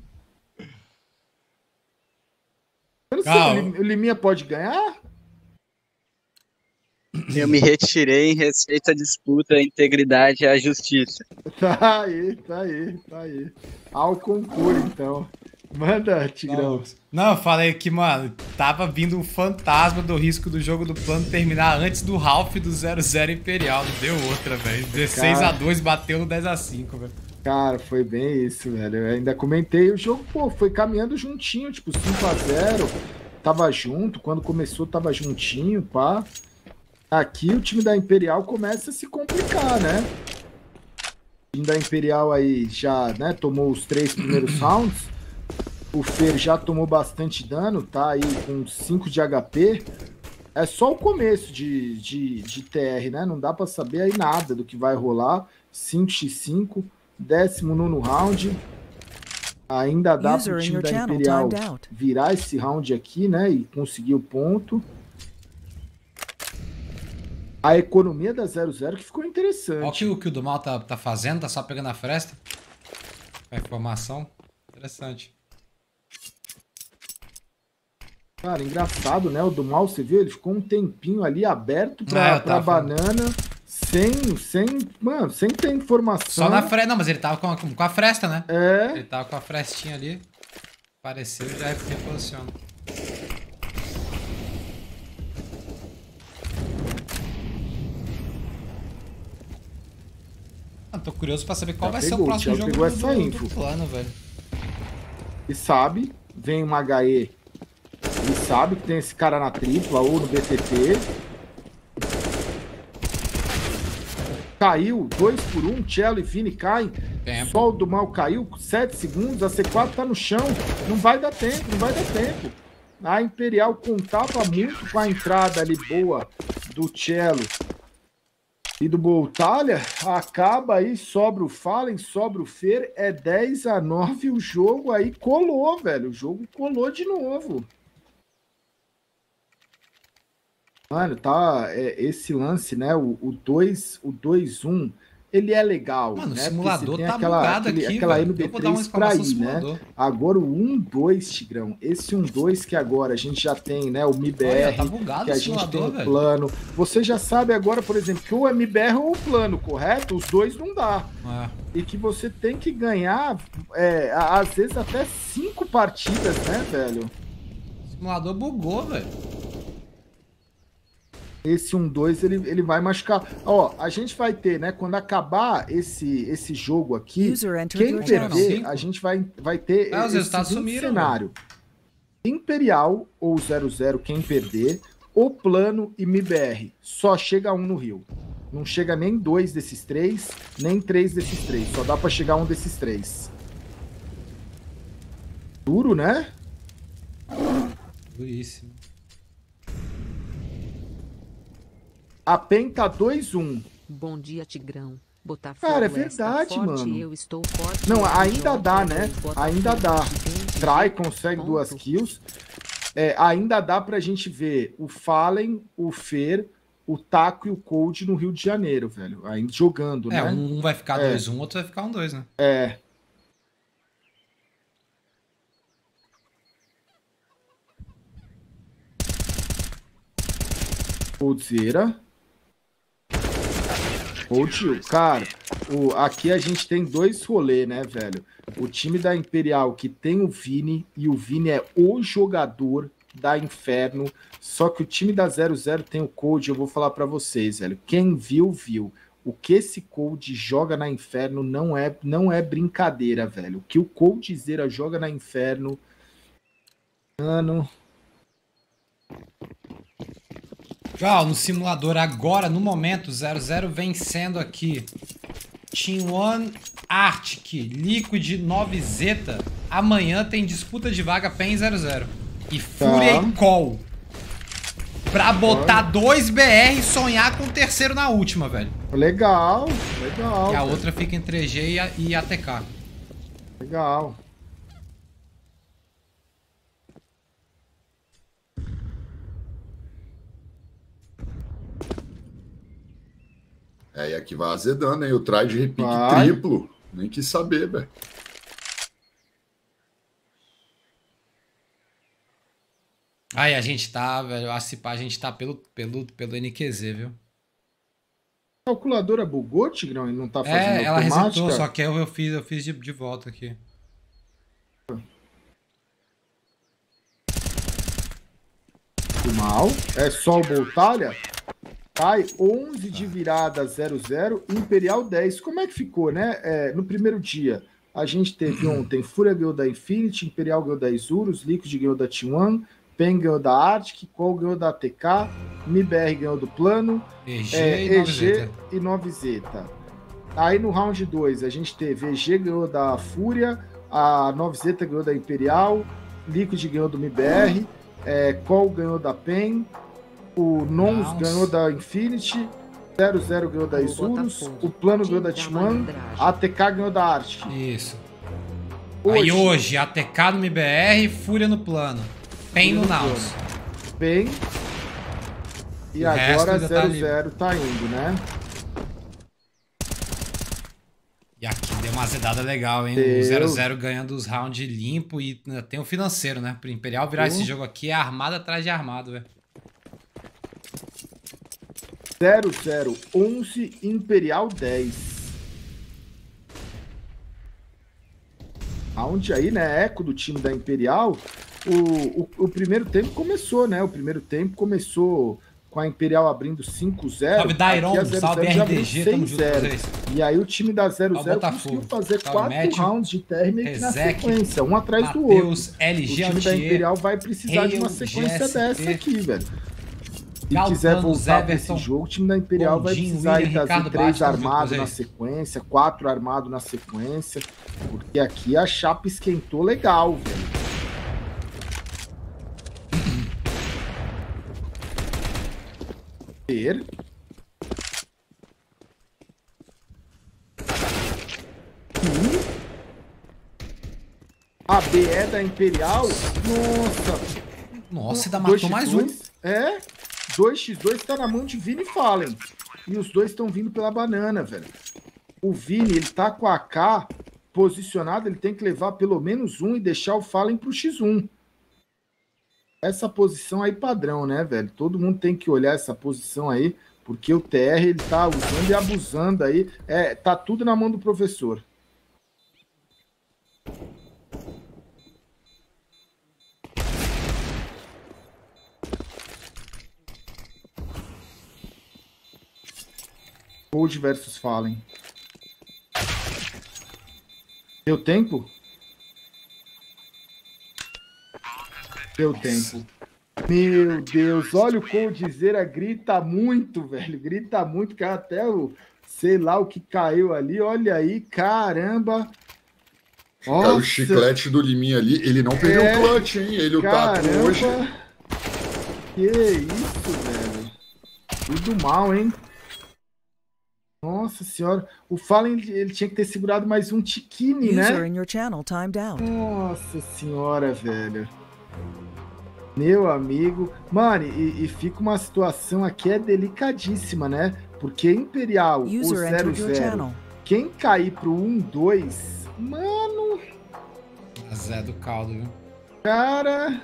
Eu não sei, Calma. o Lim- o Liminha pode ganhar? Eu me retirei em respeito à disputa, à integridade e à justiça. Tá aí, tá aí, tá aí. Ao concurso, então. Manda, Tigrão. Não, eu falei que, mano, tava vindo um fantasma do risco do jogo do plano terminar antes do Ralph do zero zero Imperial. Não deu outra, velho. dezesseis a dois bateu no dez a cinco, velho. Cara, foi bem isso, velho. Eu ainda comentei. O jogo, pô, foi caminhando juntinho, tipo, cinco a zero. Tava junto. Quando começou, tava juntinho, pá. Aqui o time da Imperial começa a se complicar, né? O time da Imperial aí já, né, tomou os três primeiros rounds. O Fer já tomou bastante dano, tá aí com cinco de H P. É só o começo de, de, de T R, né? Não dá pra saber aí nada do que vai rolar. cinco contra cinco, décimo nono round. Ainda dá pro time da Imperial virar esse round aqui, né? E conseguir o ponto. A economia da zero zero que ficou interessante. Olha o que o, que o do mal tá, tá fazendo, tá só pegando a fresta. A informação. Interessante. Cara, engraçado, né? O do mal, você viu? Ele ficou um tempinho ali aberto pra, É, pra banana, sem, sem, mano, sem ter informação. Só na fresta, não, mas ele tava com a, com a fresta, né? É. Ele tava com a frestinha ali. Apareceu e já reposiciona. Ah, tô curioso pra saber qual Já vai pegou, ser o próximo já jogo pegou do, essa do, info. do plano, velho. E sabe, vem uma H E. Ele sabe que tem esse cara na tripla ou no B T T. Caiu, dois por um, Cello e Vini caem. Tempo. Sol do mal caiu, sete segundos, a C quatro tá no chão. Não vai dar tempo, não vai dar tempo. A Imperial contava muito com a entrada ali boa do Cello e do Boltalha. Acaba aí, sobra o Fallen, sobra o Fer. É dez a nove, o jogo aí colou, velho. O jogo colou de novo. Mano, tá, é, esse lance, né, o, o dois um, ele é legal, Mano, né? o simulador tem tá aquela, bugado aquele, aqui, aquela velho. M B Eu vou dar uma três pra exclamação ir, né? simulador. Agora o um dois, Tigrão, esse um dois que agora a gente já tem, né, o M I B R, Olha, tá bugado que a o gente tem simulador, o velho. plano. Você já sabe agora, por exemplo, que o M B R ou o plano, correto? Os dois não dá. É. E que você tem que ganhar, é, às vezes até cinco partidas, né, velho? O simulador bugou, velho. Esse um dois ele, ele vai machucar. Ó, a gente vai ter, né? Quando acabar esse, esse jogo aqui, quem perder, a gente vai, vai ter Ah, os esse resultados seguinte sumiram, cenário. Imperial ou zero zero, quem perder, o plano e M I B R. Só chega um no Rio. Não chega nem dois desses três, nem três desses três. Só dá pra chegar um desses três. Duro, né? Duríssimo. A PEN tá dois um. Bom dia, Tigrão. Botafogo. Cara, é está verdade, forte, mano. Eu estou forte, Não, eu ainda jogo, dá, eu né? Botafogo Ainda dá. gigante, Trai gente, consegue ponto. duas kills. É, ainda dá pra gente ver o Fallen, o Fer, o Taco e o Cold no Rio de Janeiro, velho. Ainda jogando, É, né? um vai ficar É. dois um, outro vai ficar um dois, né? É. Coldzera. Ô tio, cara, o, aqui a gente tem dois rolês, né, velho? O time da Imperial que tem o Vini, e o Vini é o jogador da Inferno, só que o time da zero zero tem o Cold, eu vou falar pra vocês, velho. Quem viu, viu. O que esse Cold joga na Inferno não é, não é brincadeira, velho. O que o Coldzera joga na Inferno... Mano... Gal, no simulador agora, no momento, zero zero vencendo aqui. Team One, Arctic, Liquid, nove Zeta. Amanhã tem disputa de vaga PEN zero zero. E Fúria Tá. e Call. Pra botar dois B R e sonhar com o terceiro na última, velho. Legal, legal. E a velho. outra fica em três G e, a, e A T K. Legal. É, e aqui vai azedando, hein? O try de repique Vai. triplo. Nem quis saber, velho. Aí a gente tá, velho, a Cipá, a gente tá pelo, pelo, pelo N Q Z, viu? A calculadora bugou, Tigrão? E não tá fazendo É, ela automática? resetou, só que eu, eu fiz, eu fiz de, de volta aqui. Do mal. É só o Boltalha. Cai onze de virada zero zero, Imperial dez. Como é que ficou, né? É, no primeiro dia, a gente teve ontem Fúria ganhou da Infinity, Imperial ganhou da Isurus, Liquid ganhou da T um, PEN ganhou da Arctic, Qual ganhou da A T K, M I B R ganhou do Plano, E G é, e E G nove Z. e nove Z. Aí no round dois a gente teve E G ganhou da Fúria, a nove Z ganhou da Imperial, Liquid ganhou do M I B R, é, Qual ganhou da PEN, o Nons Nossa. ganhou da Infinity, zero zero ganhou da O Isurus, Botafogo. o Plano ganhou da Time T da um, malandragem. a A T K ganhou da Arctic. Isso. Hoje, Aí hoje, A T K no M B R, Fúria no Plano. PEN no Fúria no Naus. PEN. E O resto agora ainda tá zero zero tá indo, né? E aqui deu uma azedada legal, hein? Deu. O zero zero ganhando os rounds limpo e ainda tem o financeiro, né? Pro Imperial virar Pô. esse jogo aqui é armado atrás de armado, velho. zero zero onze, Imperial dez. Aonde aí, né? Eco do time da Imperial. O, o, o primeiro tempo começou, né? O primeiro tempo começou com a Imperial abrindo cinco zero. Salve Dairon, Aqui a zero zero salve já abriu R D G, tamo seis junto com zero. vocês. E aí o time da zero Salve zero Botafogo. conseguiu fazer Salve quatro Matthew. rounds de terra meio que na Rezec. sequência, um atrás do outro. Matheus, L O G time da Altier, Imperial vai precisar de uma Hail, sequência G S P, dessa aqui, velho. Se Galtano, quiser voltar para esse Zeverson, jogo, o time da Imperial vai Bondinho, precisar William, ir trazer Ricardo três Bastos, tamo junto com armados na vocês. sequência, quatro armados na sequência, porque aqui a chapa esquentou legal, velho. Ver. A B é da Imperial. Nossa. Nossa, ainda dois matou por mais um. dois. É. dois por dois tá na mão de Vini e Fallen. E os dois estão vindo pela banana, velho. O Vini, ele tá com a A K posicionado, ele tem que levar pelo menos um e deixar o Fallen pro xis um. Essa posição aí padrão, né, velho? Todo mundo tem que olhar essa posição aí, porque o T R ele tá usando e abusando aí. É, tá tudo na mão do professor. Cold versus Fallen. Deu tempo? Deu tempo. Meu Deus, olha o Coldzera, grita muito, velho. Grita muito, que até o sei lá o que caiu ali. Olha aí, caramba. É, o chiclete do Liminha ali, ele não perdeu É, o clutch, hein? Ele o tato caramba. hoje. Que isso, velho. Tudo mal, hein? Nossa senhora. O Fallen, ele, ele tinha que ter segurado mais um tiquine, User né? in your channel timed out. Nossa senhora, velho. Meu amigo. Mano, e, e fica uma situação aqui é delicadíssima, né? Porque Imperial, o User zero entered your zero, channel. quem cair pro um dois, mano, Zé do caldo, viu? cara...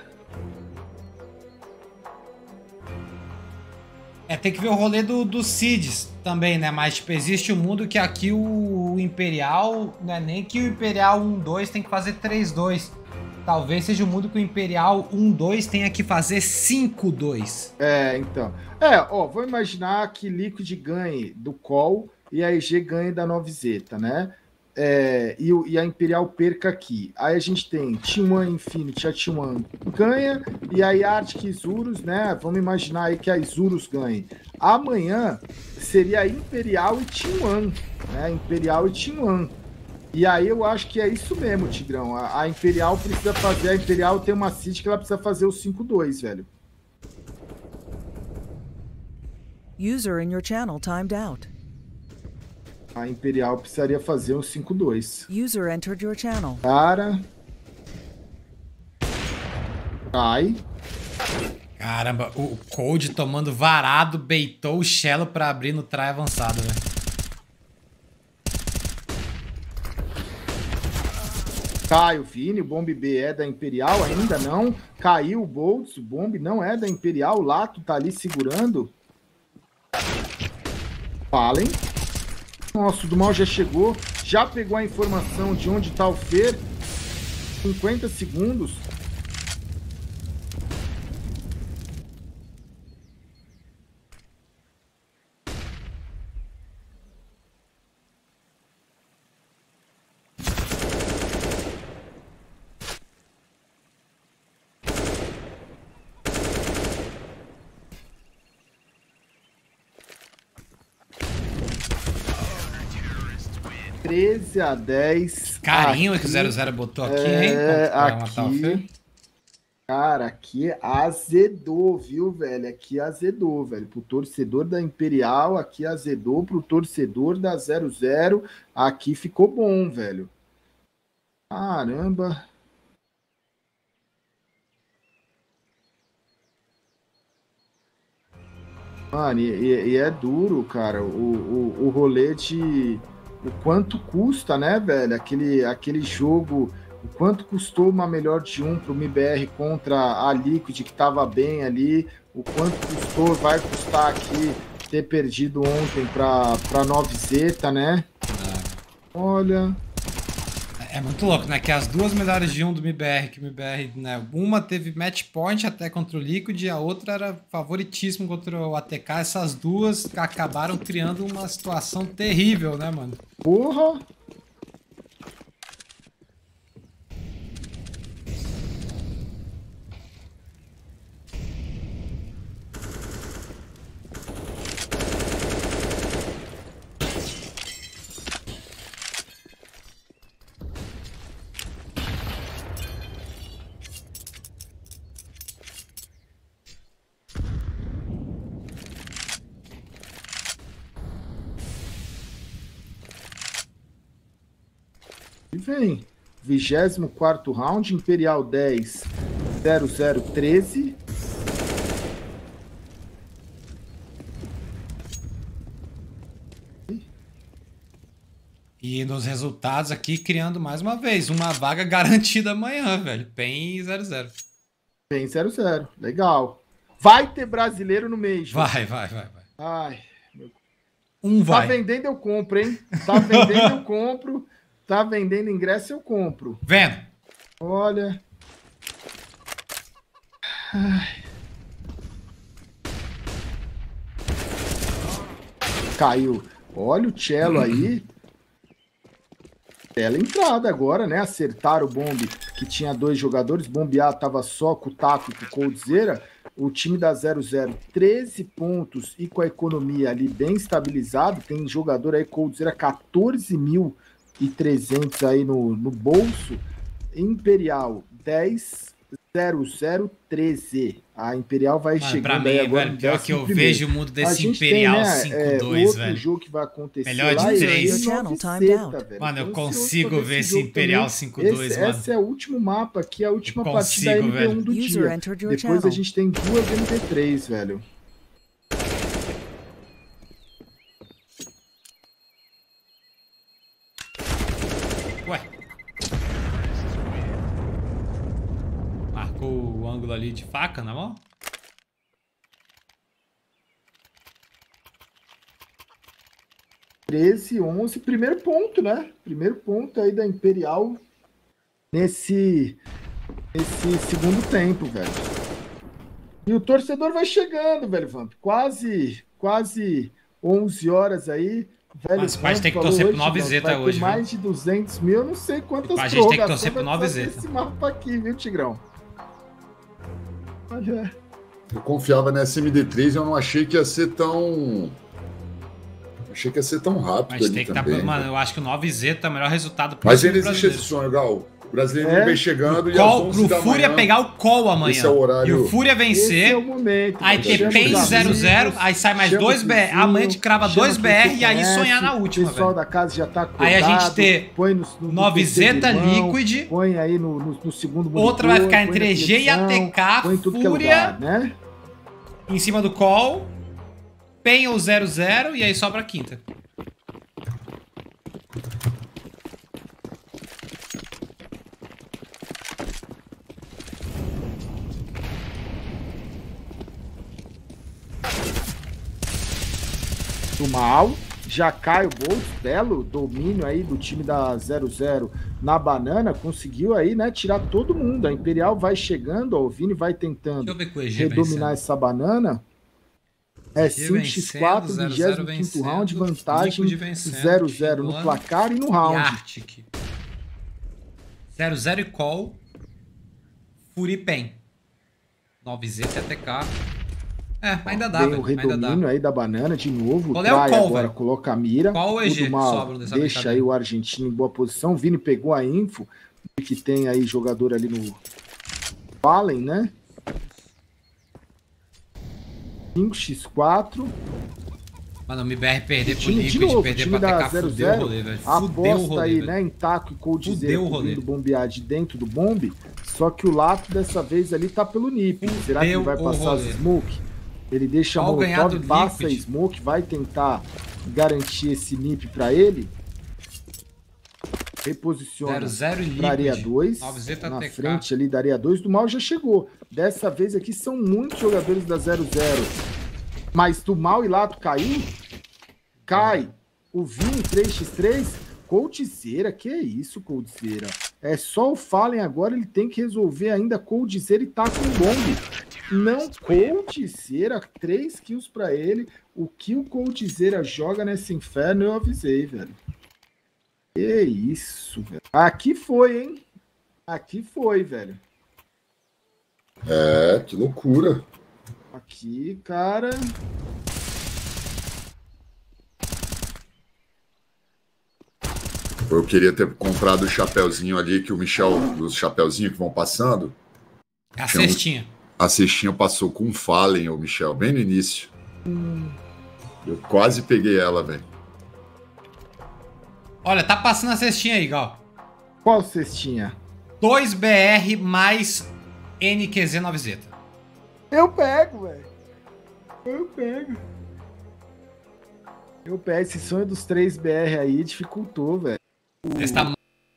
É, tem que ver o rolê do, do Cids também, né? Mas, tipo, existe um mundo que aqui o, o Imperial, não é nem que o Imperial um dois tem que fazer três dois. Talvez seja o mundo que o Imperial um dois tenha que fazer cinco dois. É, então. É, ó, vou imaginar que Liquid ganhe do Call e a E G ganhe da nove Z, né? É, e, o- e a Imperial perca aqui. Aí a gente tem T um Infinity, a T um ganha, e aí Arctic e Isurus, né? Vamos imaginar aí que a Isurus ganhe. Amanhã seria Imperial e T um, né? Imperial e T um. E aí eu acho que é isso mesmo, Tigrão. A, a Imperial precisa fazer, a Imperial tem uma City que ela precisa fazer o cinco dois, velho. User in your channel timed out. A Imperial precisaria fazer um cinco dois. User entered your channel. Cara. Cai. Caramba, o Cold tomando varado, baitou o Shello pra abrir no try avançado, velho. Cai o Vini, o Bomb B é da Imperial, ainda não. Caiu o Boltz, o Bomb não é da Imperial. O Lato tá ali segurando. Fallen. Nossa, o do mal já chegou. Já pegou a informação de onde tá o Fer. cinquenta segundos. treze a dez. Carinho aqui, que o zero zero botou aqui, é, hein? Pra aqui, matar o Fê. cara, aqui azedou, viu, velho? Aqui azedou, velho. Pro torcedor da Imperial, aqui azedou. Pro torcedor da zero zero, aqui ficou bom, velho. Caramba. Mano, e, e- e é duro, cara, o, o, o rolê de o quanto custa, né, velho? Aquele, aquele jogo, o quanto custou uma melhor de um pro M I B R contra a Liquid, que tava bem ali, o quanto custou, vai custar aqui ter perdido ontem pra, pra nove zeta, né? Olha. É muito louco, né? Que as duas melhores de um do M I B R, que o M I B R, né? Uma teve match point até contra o Liquid e a outra era favoritíssimo contra o A T K. Essas duas acabaram criando uma situação terrível, né, mano? Porra! E vem. vigésimo quarto round, Imperial dez, zero zero treze. E nos resultados aqui, criando mais uma vez, uma vaga garantida amanhã, velho. P E N zero zero. P E N zero zero. Legal. Vai ter brasileiro no mês. Vai, vai, vai, vai. Ai, meu... Um Tá vai. vendendo, eu compro, hein? Tá vendendo, eu compro. Tá vendendo ingresso, eu compro. Vendo. Olha. Ai. Caiu. Olha o cello aí. Bela entrada agora, né? Acertaram o bombe, que tinha dois jogadores. Bombear tava só com o Taco e com o Coldzera. O time da zero zero, treze pontos e com a economia ali bem estabilizado. Tem jogador aí, Coldzera, quatorze mil e trezentos aí no, no bolso. Imperial, dez, zero zero, treze. A Imperial vai Mano, chegando pra mim, aí agora. velho, no pior que eu décimo vejo o primeiro. mundo A desse gente Imperial tem, né, cinco é, dois, outro velho. jogo que vai acontecer Melhor de lá e três. aí Channel nove timed zeta, out. velho. Mano, eu Tô ansioso consigo pra ver esse jogo Imperial também. cinco dois, Esse, mano. Esse é o último mapa aqui, a última Eu partida da consigo, M P um velho. do User dia. entered your Depois a channel. gente tem duas M P três, velho. Ué. Marcou o ângulo ali de faca na mão? treze, onze, primeiro ponto, né? Primeiro ponto aí da Imperial nesse, nesse segundo tempo, velho. E o torcedor vai chegando, velho, Vamp. Quase, quase onze horas aí. Velho, Mas vai Vamp ter que falou torcer pro hoje, nove Vamp, zeta vai ter hoje, viu? mais de duzentos mil, eu não sei quantas A gente tem que prorrogações torcer pro vai nove precisar zeta. desse mapa aqui, viu, Tigrão? Olha. Eu confiava nessa M D três e eu não achei que ia ser tão... Achei que ia ser tão rápido Mas ali tem que estar. também. Mano, eu acho que o nove zeta é o melhor resultado pro Mas time ainda existe brasileiro. esse sonho, Gal. O brasileiro É. vem chegando e às Call, onze pro da Fúria manhã... pegar o call amanhã. Esse é o horário- E o Fúria Esse vencer. é o momento. Aí velho. ter Chama P E N os zero zero, amigos, aí sai mais chama dois o B R. vizinho, Amanhã a gente crava chama dois quem B R você e aí conhece, sonhar na última, O pessoal velho. da casa já tá acordado. Aí a gente ter põe no, no, no nove P C de zeta mão, Liquid. Põe aí no, no, no segundo monitor. Outra vai ficar põe entre na E G e A T televisão, K, põe em tudo que é Fúria. lugar, né? Em cima do call. P E N ou zero zero e aí sobra a quinta. Do mal, já cai o Bolt, belo domínio aí do time da zero zero na banana, conseguiu aí, né, tirar todo mundo. A Imperial vai chegando, ó, o Vini vai Deixa tentando eu ver com o E G redominar vencendo. essa banana. É E G cinco a quatro, vencendo, zero zero vigésimo quinto round, vencendo, vantagem Liquid vencendo, zero a zero no T um placar e no E round. Arctic. zero zero e call. Fúria e P E N. nove zeta e A T K. É, ainda dá, Tem velho. o Ainda dá. redomínio aí da banana de novo. Qual é o Trai call, agora velho? coloca a mira. Qual o E G do mal que sobra dessa deixa brincadeira? aí o argentino em boa posição. Vini pegou a info que tem aí jogador ali no Fallen, né? cinco por quatro. Mano, o M B R perder pro Time, de Liquid, novo, perder time pra da T K, zero fudeu o zero. rolê, velho. Fudeu o Aposta rolê, aí, velho. né, em Taco e Coldzera Fudeu o rolê. cobrindo bombear de dentro do bombe. Só que o Lato dessa vez ali tá pelo Nip. Será que ele vai o passar as rolê. smoke? Ele deixa a Ao ganhar molotov, do passa a Liquid. smoke, vai tentar garantir esse Nip pra ele. Reposiciona zero zero e pra área Liquid. dois. nove zeta Na T K. frente ali da área dois. Do mal já chegou. Dessa vez aqui são muitos jogadores da zero zero. Mas do mal e Lato caiu. Cai o Vini três por três. Coldzera, que é isso, Coldzera? É só o Fallen agora, ele tem que resolver ainda Coldzera e tá com bombe. Não, Coldzera, três kills pra ele. O que o Coldzera joga nesse inferno, eu avisei, velho. Que isso, velho. Aqui foi, hein? Aqui foi, velho. É, que loucura. Aqui, cara... Eu queria ter comprado o chapeuzinho ali, que o Michel, os chapeuzinhos que vão passando. A Tinha um- cestinha. A cestinha passou com um Fallen, o Michel, bem no início. Hum. Eu quase peguei ela, velho. Olha, tá passando a cestinha aí, Gal. Qual cestinha? dois B R mais N Q Z nove zeta. Eu pego, velho. Eu pego. Eu pego. Esse sonho dos três B R aí dificultou, velho. Esse tá...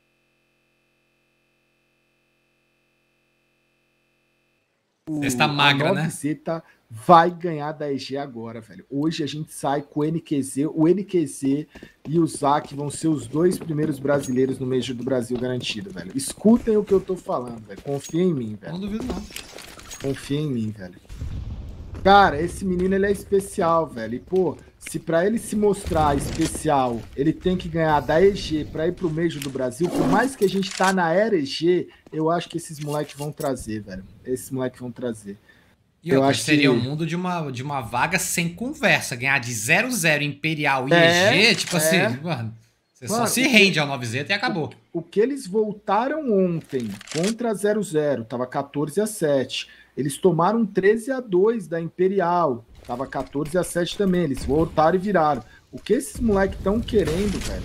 Esse tá magra, a né? nove zeta vai ganhar da E G agora, velho. Hoje a gente sai com o N Q Z. O N Q Z e o Zac vão ser os dois primeiros brasileiros no Major do Brasil garantido, velho. Escutem o que eu tô falando, velho. Confia em mim, velho. Não duvido, não. Confia em mim, velho. Cara, esse menino, ele é especial, velho. E, pô, se pra ele se mostrar especial, ele tem que ganhar da E G pra ir pro Major do Brasil, por mais que a gente tá na era E G, eu acho que esses moleques vão trazer, velho. Esses moleques vão trazer. E Eu outra, acho seria que- um mundo de uma, de uma vaga sem conversa. Ganhar de zero zero Imperial e É, E G, tipo é. assim, mano, você só Mano, se o que- rende ao nove zeta e acabou. O que eles voltaram ontem contra a zero zero, tava quatorze a sete. Eles tomaram treze a dois da Imperial, tava quatorze a sete também. Eles voltaram e viraram. O que esses moleques estão querendo, velho?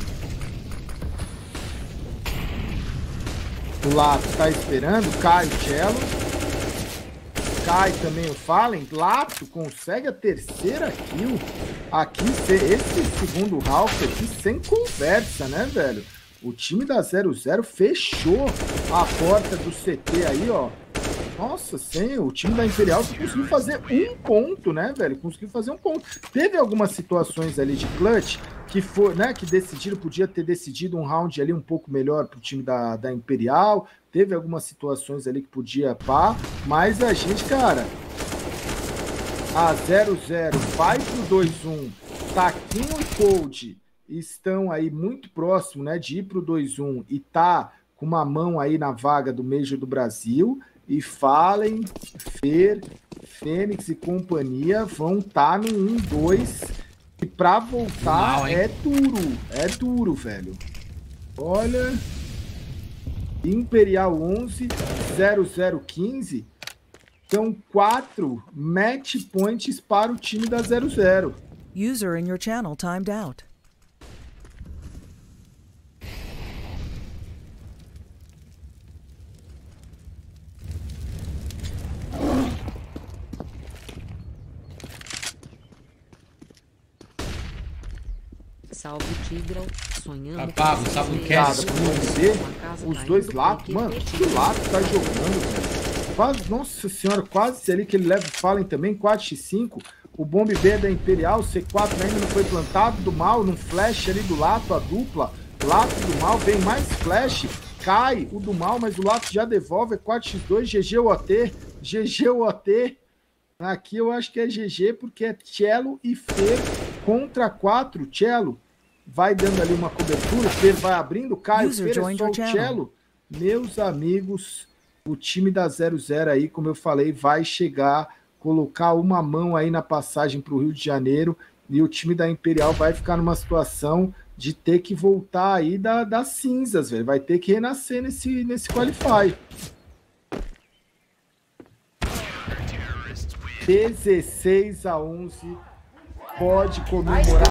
O Lato tá esperando, cai o Cello. Cai também o Fallen. Lato consegue a terceira kill. Aqui, esse segundo Ralph aqui, sem conversa, né, velho? O time da zero zero fechou a porta do C T aí, ó. Nossa, sim, o time da Imperial conseguiu fazer um ponto, né, velho? Conseguiu fazer um ponto. Teve algumas situações ali de clutch que foi, né, que decidiram, podia ter decidido um round ali um pouco melhor pro time da, da Imperial. Teve algumas situações ali que podia pá, mas a gente, cara, a zero zero vai pro dois um, Taquinho e Cold estão aí muito próximo, né, de ir pro dois um e tá com uma mão aí na vaga do Major do Brasil. E Fallen, Fer, Fênix e companhia vão estar no um dois. E pra voltar Mal, hein? é duro. É duro, velho. Olha. Imperial onze, zero zero quinze. São quatro match points para o time da zero zero. User in your channel timed out. Salve Tigrão, sonhando. Ah, Pablo, sabe o que é Cara, isso? vamos ver os dois lados. Mano, que lado tá jogando, velho? Quase, nossa senhora, quase ali que ele leva o Fallen também, quatro por cinco. O Bomb B é da Imperial, C quatro ainda não foi plantado, do mal, num flash ali do Lato, a dupla. Lato do mal, vem mais flash, cai o do mal, mas o Lato já devolve, é quatro por dois, G G O T, G G O T. Aqui eu acho que é G G, porque é Cello e Fer contra quatro. Cello vai dando ali uma cobertura, Fer vai abrindo, cai o User Fer, é joined só your o channel. Cello. Meus amigos, o time da zero zero aí, como eu falei, vai chegar colocar uma mão aí na passagem para o Rio de Janeiro e o time da Imperial vai ficar numa situação de ter que voltar aí da, das cinzas, velho. Vai ter que renascer nesse, nesse Qualify. dezesseis a onze. Pode comemorar.